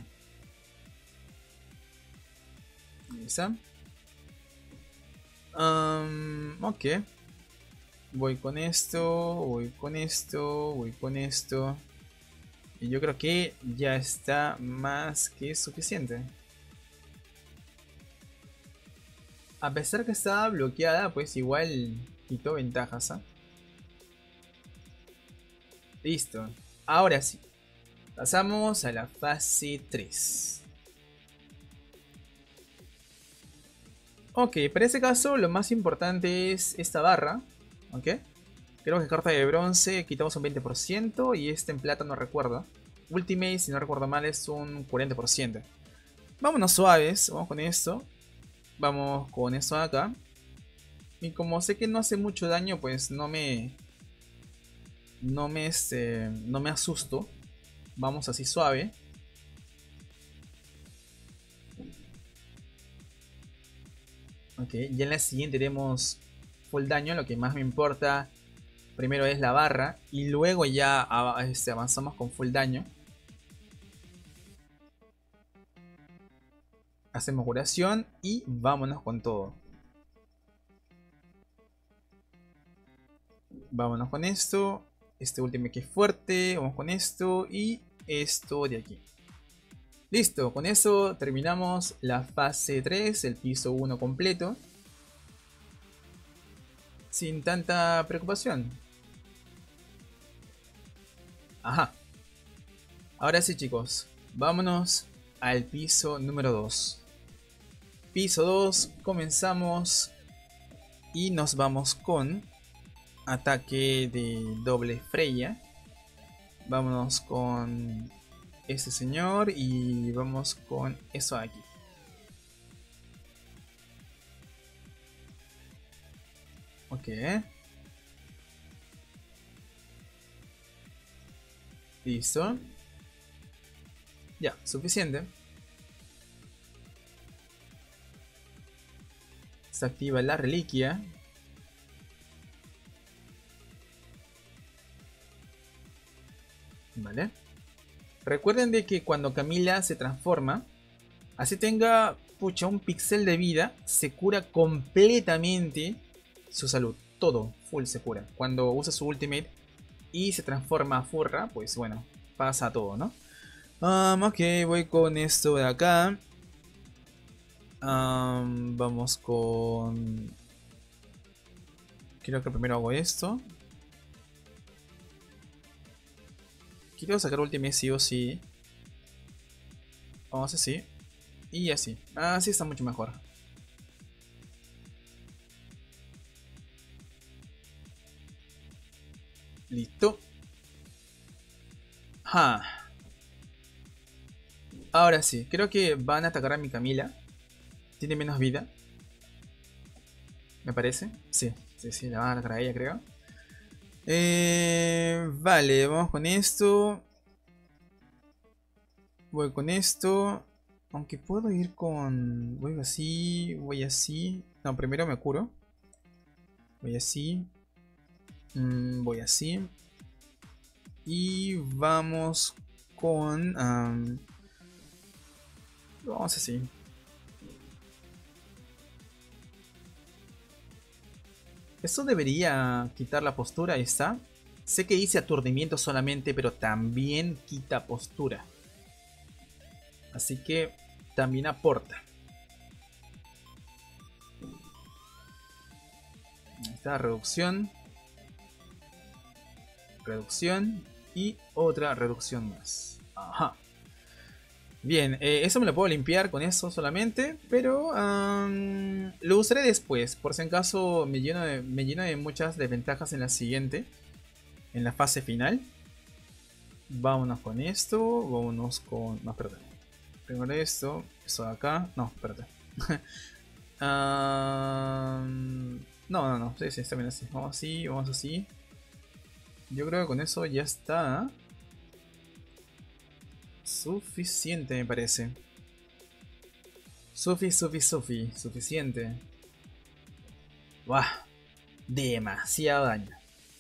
Esa. Um, ok. Voy con esto, voy con esto, voy con esto. Y yo creo que ya está más que suficiente. A pesar que estaba bloqueada, pues igual quitó ventajas, ¿eh? Listo. Ahora sí. Pasamos a la fase tres. Ok, para este caso lo más importante es esta barra. Ok. Creo que carta de bronce quitamos un veinte por ciento y este en plata no recuerdo. Ultimate, si no recuerdo mal, es un cuarenta por ciento. Vámonos suaves, vamos con esto. Vamos con esto de acá. Y como sé que no hace mucho daño, pues no me... No me, este, no me asusto. Vamos así suave. Ok, ya en la siguiente haremos full daño. Lo que más me importa primero es la barra. Y luego ya este, avanzamos con full daño. Hacemos curación y vámonos con todo. Vámonos con esto. Este último que es fuerte. Vamos con esto y esto de aquí. Listo, con eso terminamos la fase tres, el piso uno completo. Sin tanta preocupación. Ajá. Ahora sí, chicos. Vámonos al piso número dos. Piso dos, comenzamos. Y nos vamos con ataque de doble Freya. Vámonos con este señor y vamos con eso aquí. Ok. Listo. Ya, suficiente. Se activa la reliquia. Vale. Recuerden de que cuando Camila se transforma, así tenga, pucha, un pixel de vida, se cura completamente su salud. Todo, full se cura. Cuando usa su ultimate y se transforma a Furra, pues bueno, pasa todo, ¿no? Um, ok, voy con esto de acá. Um, vamos con... Creo que primero hago esto. Quiero sacar ultimate sí o sí. Vamos así. Y así. Así está mucho mejor. Listo. Ja. Ahora sí. Creo que van a atacar a mi Camila. Tiene menos vida. Me parece. Sí. Sí, sí. La van a atacar a ella, creo. Eh, vale. Vamos con esto. Voy con esto. Aunque puedo ir con... Voy así. Voy así. No, primero me curo. Voy así. Mm, voy así. Y vamos con... Um, vamos así. Esto debería quitar la postura, ahí está. Sé que hice aturdimiento solamente, pero también quita postura. Así que también aporta. Ahí está, reducción. Reducción. Y otra reducción más. Ajá. Bien, eh, eso me lo puedo limpiar con eso solamente, pero um, lo usaré después, por si en caso me lleno, de, me lleno de muchas desventajas en la siguiente, en la fase final. Vámonos con esto, vámonos con... No, espérate. Primero esto, esto de acá, no, espérate. um, no, no, no, sí, sí, está bien así, vamos así, vamos así. Yo creo que con eso ya está suficiente, me parece. Sufi, sufi, sufi. Suficiente. Buah. Demasiado daño.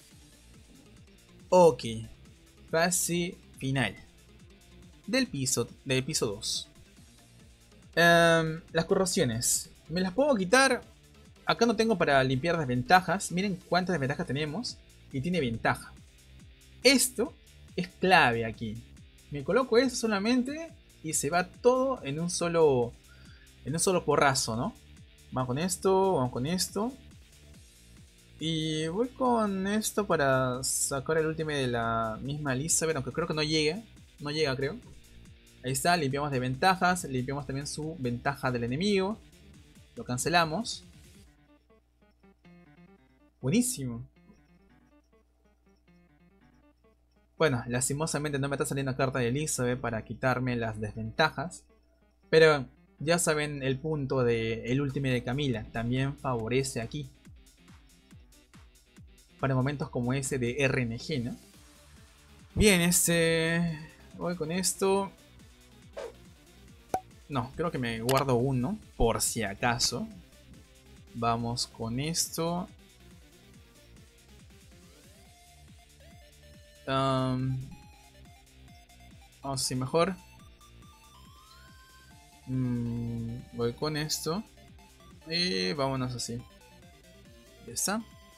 Ok. Fase final. Del piso, del piso dos. Um, las corrosiones. Me las puedo quitar. Acá no tengo para limpiar desventajas. Miren cuántas desventajas tenemos. Y tiene ventaja. Esto es clave aquí. Me coloco esto solamente y se va todo en un solo en un solo porrazo, ¿no? Vamos con esto, vamos con esto. Y voy con esto para sacar el último de la misma Elizabeth, aunque creo que no llega. No llega, creo. Ahí está, limpiamos de ventajas, limpiamos también su ventaja del enemigo. Lo cancelamos. Buenísimo. Bueno, lastimosamente no me está saliendo carta de Elizabeth para quitarme las desventajas. Pero ya saben el punto de el Ultimate de Camila. También favorece aquí. Para momentos como ese de R N G, ¿no? Bien, este... voy con esto. No, creo que me guardo uno, por si acaso. Vamos con esto. Um, vamos así mejor. Mm, voy con esto. Y vámonos así. Ya está.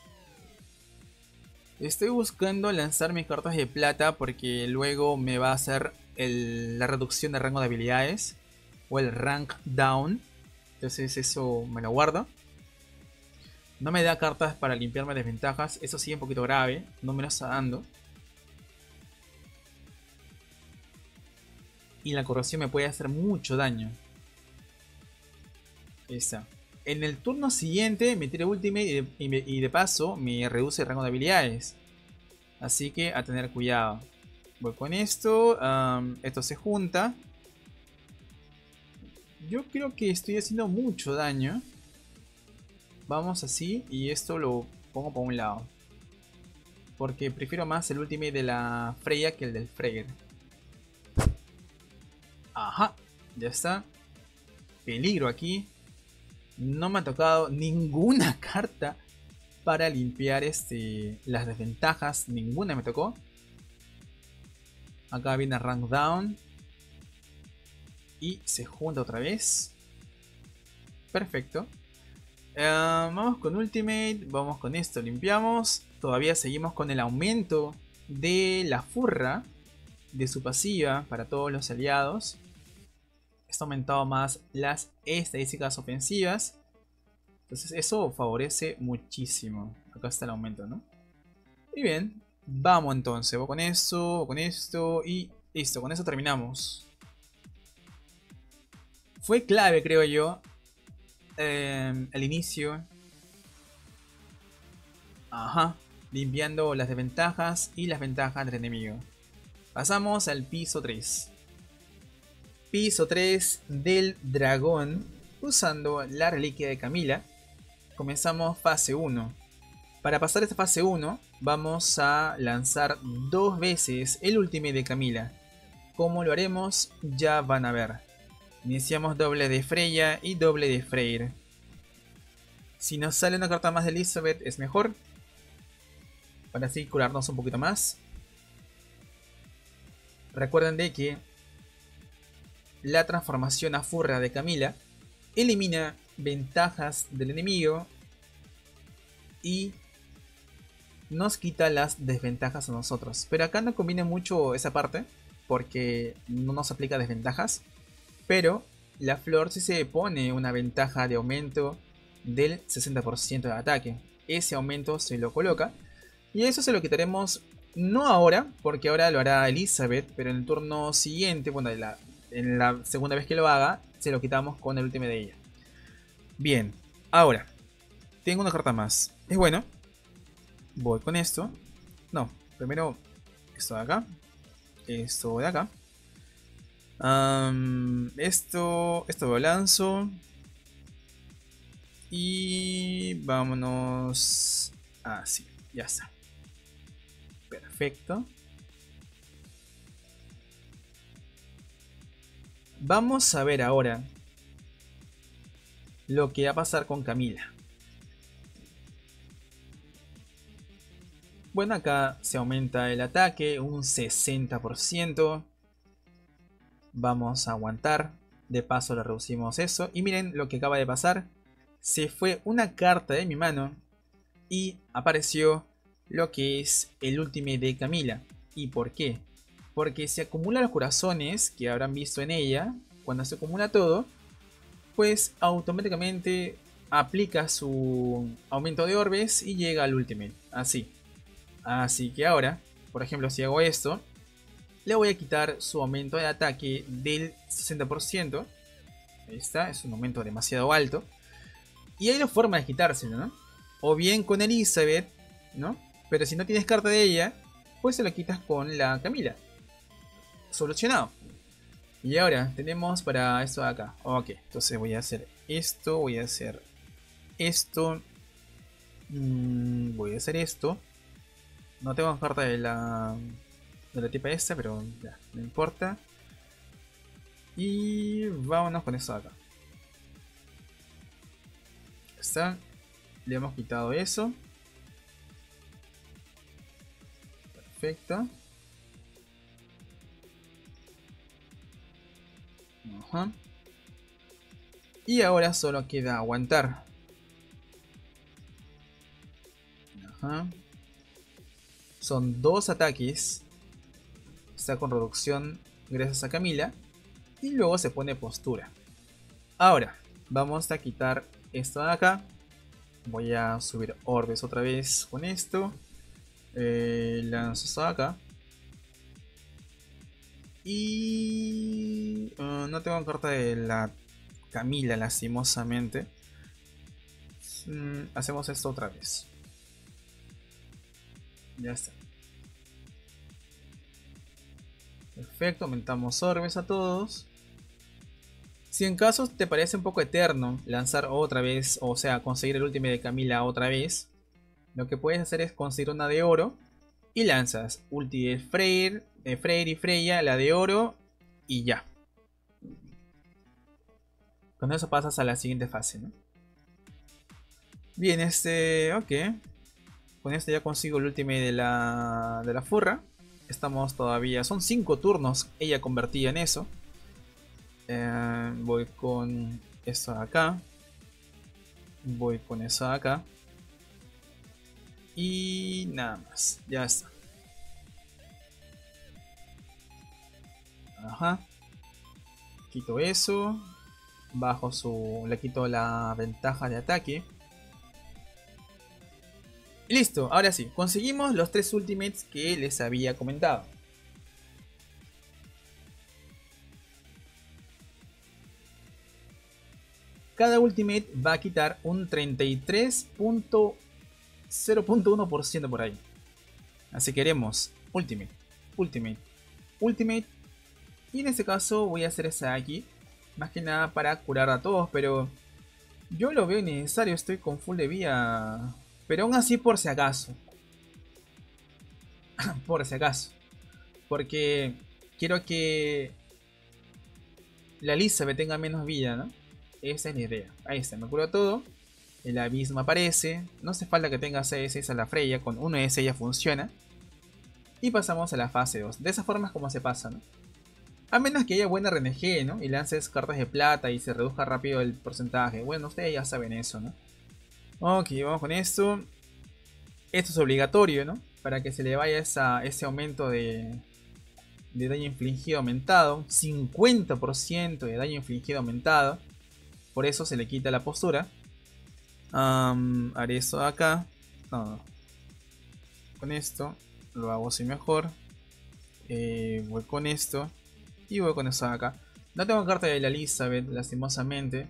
Estoy buscando lanzar mis cartas de plata porque luego me va a hacer el, la reducción de rango de habilidades. O el rank down. Entonces eso me lo guardo. No me da cartas para limpiarme desventajas. Eso sí es un poquito grave. No me lo está dando. Y la corrosión me puede hacer mucho daño. Ahí está. En el turno siguiente me tira ultimate y de, y, me, y de paso me reduce el rango de habilidades. Así que a tener cuidado. Voy con esto. Um, esto se junta. Yo creo que estoy haciendo mucho daño. Vamos así y esto lo pongo por un lado. Porque prefiero más el ultimate de la Freya que el del Freyr. Ajá, ya está. Peligro aquí. No me ha tocado ninguna carta para limpiar este, las desventajas. Ninguna me tocó. Acá viene rank down. Y se junta otra vez. Perfecto. Uh, vamos con ultimate. Vamos con esto. Limpiamos. Todavía seguimos con el aumento de la furra. De su pasiva para todos los aliados. Está aumentado más las estadísticas ofensivas. Entonces eso favorece muchísimo. Acá está el aumento, ¿no? Y bien, vamos entonces. Voy con esto, voy con esto y listo. Con eso terminamos. Fue clave, creo yo, eh, al inicio. Ajá, limpiando las desventajas y las ventajas del enemigo. Pasamos al piso tres. Piso tres del dragón, usando la reliquia de Camila. Comenzamos fase uno. Para pasar esta fase uno, vamos a lanzar dos veces el ultimate de Camila. ¿Cómo lo haremos? Ya van a ver. Iniciamos doble de Freya y doble de Freyr. Si nos sale una carta más de Elizabeth es mejor, para así curarnos un poquito más. Recuerden de que la transformación a furra de Camila elimina ventajas del enemigo y nos quita las desventajas a nosotros. Pero acá no conviene mucho esa parte porque no nos aplica desventajas. Pero la flor sí se pone una ventaja de aumento del sesenta por ciento de ataque. Ese aumento se lo coloca y eso se lo quitaremos no ahora, porque ahora lo hará Elizabeth, pero en el turno siguiente, bueno, en la, en la segunda vez que lo haga, se lo quitamos con el último de ella. Bien, ahora, tengo una carta más. Es bueno. Voy con esto. No, primero esto de acá. Esto de acá. Um, esto, esto lo lanzo. Y vámonos. Así, ya está. Perfecto. Vamos a ver ahora lo que va a pasar con Camila. Bueno, acá se aumenta el ataque un sesenta por ciento. Vamos a aguantar. De paso le reducimos eso. Y miren lo que acaba de pasar. Se fue una carta de mi mano y apareció lo que es el ultimate de Camila. ¿Y por qué? Porque se acumulan los corazones que habrán visto en ella. Cuando se acumula todo, pues automáticamente aplica su aumento de orbes y llega al ultimate. Así. Así que ahora, por ejemplo, si hago esto, le voy a quitar su aumento de ataque del sesenta por ciento. Ahí está, es un aumento demasiado alto. Y hay dos formas de quitárselo, ¿no? O bien con Elizabeth, ¿no? Pero si no tienes carta de ella, pues se lo quitas con la Camila. Solucionado. Y ahora tenemos para esto de acá. Ok, entonces voy a hacer esto, voy a hacer esto. Mm, voy a hacer esto. No tengo carta de la de la tipa esta, pero ya, no importa. Y vámonos con esto de acá. Ya está. Le hemos quitado eso. Perfecto. Ajá. Y ahora solo queda aguantar. Ajá. Son dos ataques. Está con reducción gracias a Camila. Y luego se pone postura. Ahora, vamos a quitar esto de acá. Voy a subir orbes otra vez con esto. Eh, lanzo esto de acá. Y... Uh, no tengo carta de la Camila, lastimosamente. Mm, hacemos esto otra vez. Ya está. Perfecto, aumentamos orbes a todos. Si en caso te parece un poco eterno lanzar otra vez, o sea, conseguir el último de Camila otra vez, lo que puedes hacer es conseguir una de oro y lanzas ulti de Freyr, de Freyr y Freya, la de oro y ya. Con eso pasas a la siguiente fase, ¿no? Bien, este... ok. Con esto ya consigo el último de la, de la furra. Estamos todavía... son cinco turnos ella convertida en eso. Eh, voy con esto de acá. Voy con eso de acá. Y nada más. Ya está. Ajá. Quito eso. Bajo su... le quito la ventaja de ataque. Y listo, ahora sí. Conseguimos los tres ultimates que les había comentado. Cada ultimate va a quitar un treinta y tres punto cero punto uno por ciento por ahí. Así que haremos ultimate, ultimate, ultimate. Y en este caso voy a hacer esa aquí. Más que nada para curar a todos, pero yo lo veo innecesario, estoy con full de vida. Pero aún así por si acaso. Por si acaso. Porque quiero que la Elizabeth tenga menos vida, ¿no? Esa es la idea. Ahí está, me curo todo. El abismo aparece. No hace falta que tenga seis seis a la Freya. Con uno de ese ya funciona. Y pasamos a la fase dos. De esa forma es como se pasa, ¿no? A menos que haya buena R N G, ¿no? Y lances cartas de plata y se reduzca rápido el porcentaje. Bueno, ustedes ya saben eso, ¿no? Ok, vamos con esto. Esto es obligatorio, ¿no? Para que se le vaya esa, ese aumento de, de daño infligido aumentado. cincuenta por ciento de daño infligido aumentado. Por eso se le quita la postura. Um, haré eso acá. No, no. Con esto lo hago así mejor. Eh, voy con esto. Y voy con eso acá. No tengo carta de la Elizabeth, lastimosamente.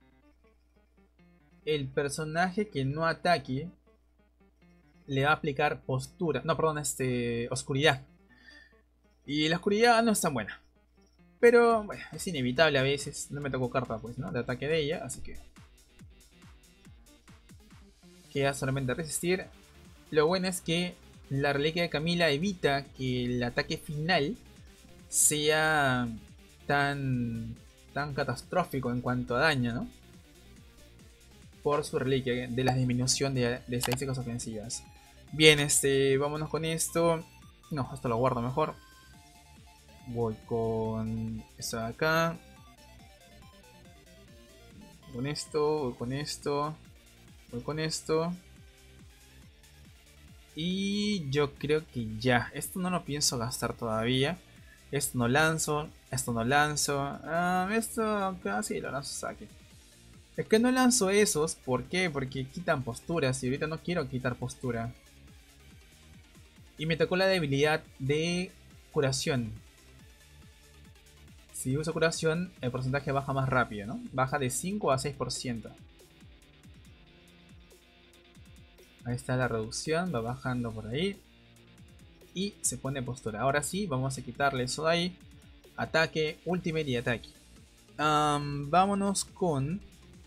El personaje que no ataque le va a aplicar postura. No, perdón, este. Oscuridad. Y la oscuridad no es tan buena. Pero bueno, es inevitable a veces. No me tocó carta, pues, ¿no? De ataque de ella, así que queda solamente resistir. Lo bueno es que la reliquia de Camila evita que el ataque final sea tan, tan catastrófico en cuanto a daño, ¿no? Por su reliquia de la disminución de, de estadísticas ofensivas. Bien, este, vámonos con esto. No, esto lo guardo mejor. Voy con esto de acá. Con esto, voy con esto. Voy con esto. Y yo creo que ya. Esto no lo pienso gastar todavía. Esto no lanzo. Esto no lanzo. Ah, esto casi lo lanzo saque. Es que no lanzo esos. ¿Por qué? Porque quitan posturas. Y ahorita no quiero quitar postura. Y me tocó la debilidad de curación. Si uso curación, el porcentaje baja más rápido, ¿no? Baja de cinco a seis por ciento. Ahí está la reducción, va bajando por ahí. Y se pone postura. Ahora sí, vamos a quitarle eso de ahí. Ataque, ultimate y ataque. Um, vámonos con...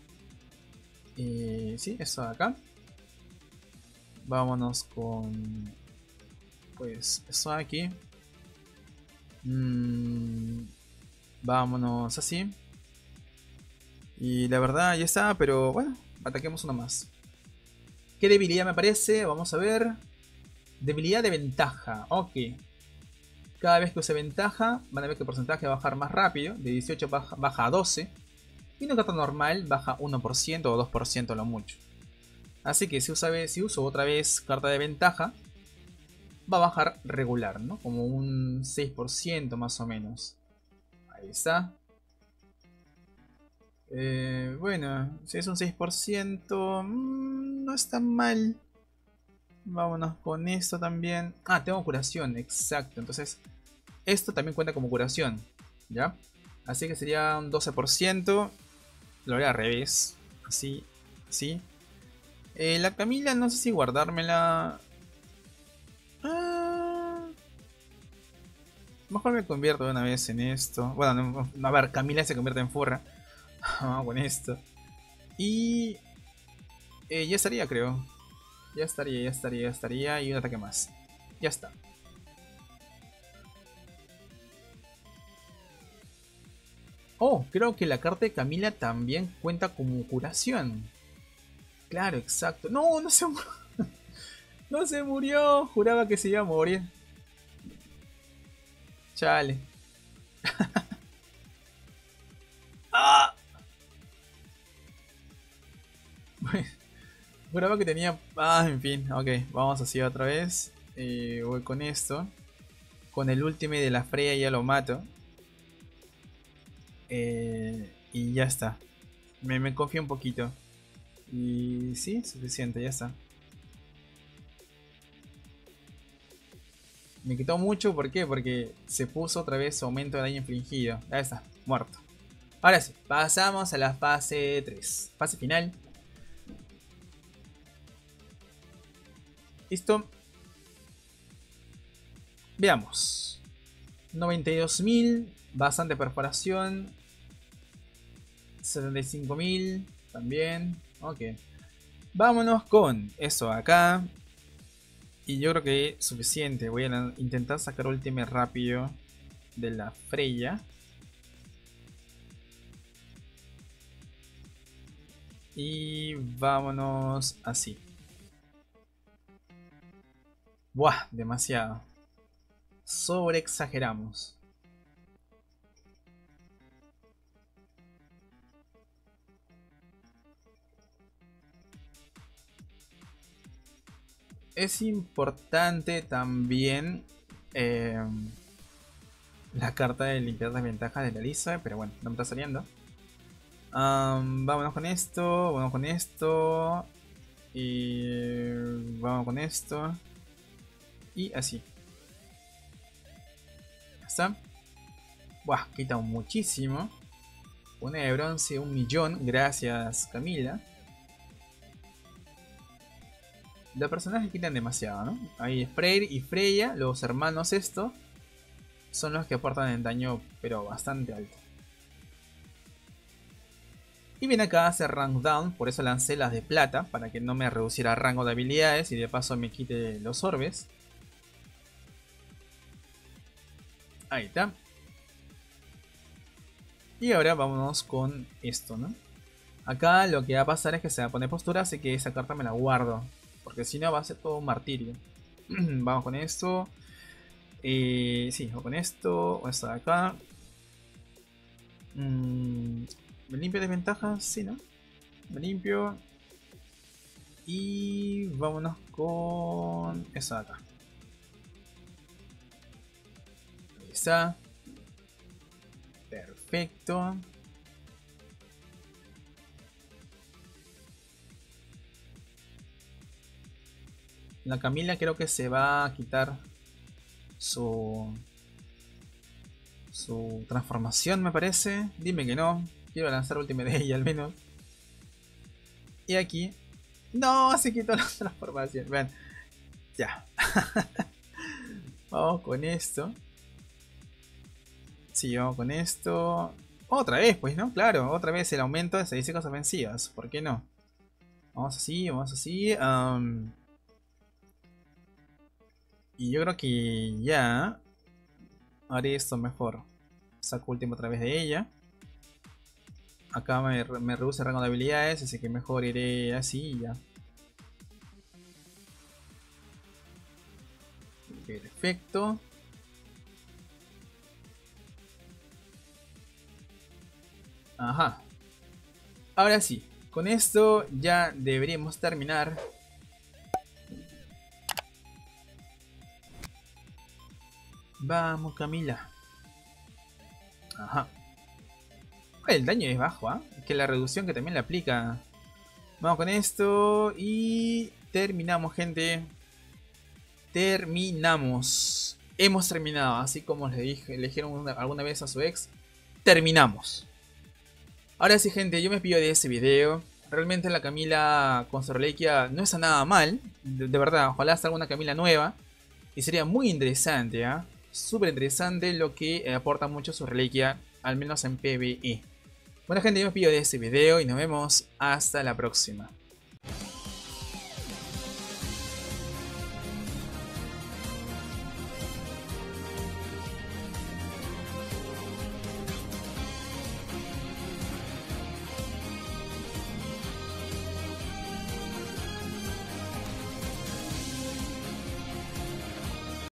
Eh, sí, eso de acá. Vámonos con... Pues eso de aquí. Mm, vámonos así. Y la verdad ya está, pero bueno, ataquemos uno más. ¿Qué debilidad me aparece? Vamos a ver. Debilidad de ventaja, ok. Cada vez que use ventaja, van a ver que el porcentaje va a bajar más rápido. De dieciocho baja, baja a doce. Y una carta normal baja uno por ciento o dos por ciento lo mucho. Así que si, usa, si uso otra vez carta de ventaja, va a bajar regular, ¿no? Como un seis por ciento más o menos. Ahí está. Eh, bueno, si es un seis por ciento, mmm, no está mal. Vámonos con esto también. Ah, tengo curación, exacto. Entonces, esto también cuenta como curación, ¿ya? Así que sería un doce por ciento. Lo haré al revés. Así, así. Eh, la Camila, no sé si guardármela. Ah, mejor me convierto de una vez en esto. Bueno, no, a ver, Camila se convierte en furra. Vamos con esto. Y... Eh, ya estaría, creo. Ya estaría, ya estaría, ya estaría. Y un ataque más. Ya está. Oh, creo que la carta de Camila también cuenta como curación. Claro, exacto. No, no se murió. No se murió. Juraba que se iba a morir. Chale. ¡Ah! Juraba que tenía... Ah, en fin. Ok, vamos así otra vez. Eh, voy con esto. Con el último de la Freya ya lo mato. Eh, y ya está. Me, me confío un poquito. Y sí, suficiente, ya está. Me quitó mucho, ¿por qué? Porque se puso otra vez aumento de daño infligido. Ya está, muerto. Ahora sí, pasamos a la fase tres. Fase final. Listo. Veamos. noventa y dos mil. Bastante perforación. setenta y cinco mil. También. Ok. Vámonos con eso acá. Y yo creo que es suficiente. Voy a intentar sacar último rápido de la Freya. Y vámonos así. Buah, demasiado. Sobre exageramos. Es importante también eh, la carta de limpiar desventajas de la Lisa, pero bueno, no me está saliendo. Um, vámonos con esto, vamos con esto. Y vamos con esto. Y así. Ya está. Buah, quita muchísimo. Una de bronce, un millón. Gracias, Camila. Los personajes quitan demasiado, ¿no? Ahí Freyr y Freya, los hermanos estos, son los que aportan el daño, pero bastante alto. Y viene acá a hacer rank down, por eso lancé las de plata, para que no me reduciera rango de habilidades y de paso me quite los orbes. Ahí está. Y ahora vámonos con esto, ¿no? Acá lo que va a pasar es que se va a poner postura, así que esa carta me la guardo. Porque si no va a ser todo un martirio. Vamos con esto. Eh, sí, vamos con esto. Esto de acá. Mm, ¿Me limpio desventajas? Sí, ¿no? Me limpio. Y vámonos con eso de acá. Ahí está. Perfecto. La Camila creo que se va a quitar su su transformación, me parece. Dime que no. Quiero lanzar última de ella al menos. Y aquí. No, se quitó la transformación. Vean. Ya. Vamos con esto. ofensivo. Con esto... Otra vez, pues, ¿no? Claro, otra vez el aumento de estadísticas ofensivas. ¿Por qué no? Vamos así, vamos así. Um... Y yo creo que ya haré esto mejor. Saco último a través de ella. Acá me, me reduce el rango de habilidades, así que mejor iré así y ya. Perfecto. Ajá. Ahora sí, con esto ya deberíamos terminar. Vamos, Camila. Ajá. El daño es bajo, ¿ah? ¿eh? Que la reducción que también le aplica. Vamos con esto y terminamos, gente. Terminamos. Hemos terminado, así como les dije, le dijeron una, alguna vez a su ex. Terminamos. Ahora sí, gente, yo me pido de este video. Realmente la Camila con su reliquia no está nada mal. De, de verdad, ojalá salga una Camila nueva. Y sería muy interesante, ¿ah? ¿eh? Súper interesante lo que aporta mucho su reliquia, al menos en PvE. Bueno, gente, yo me pido de este video y nos vemos hasta la próxima.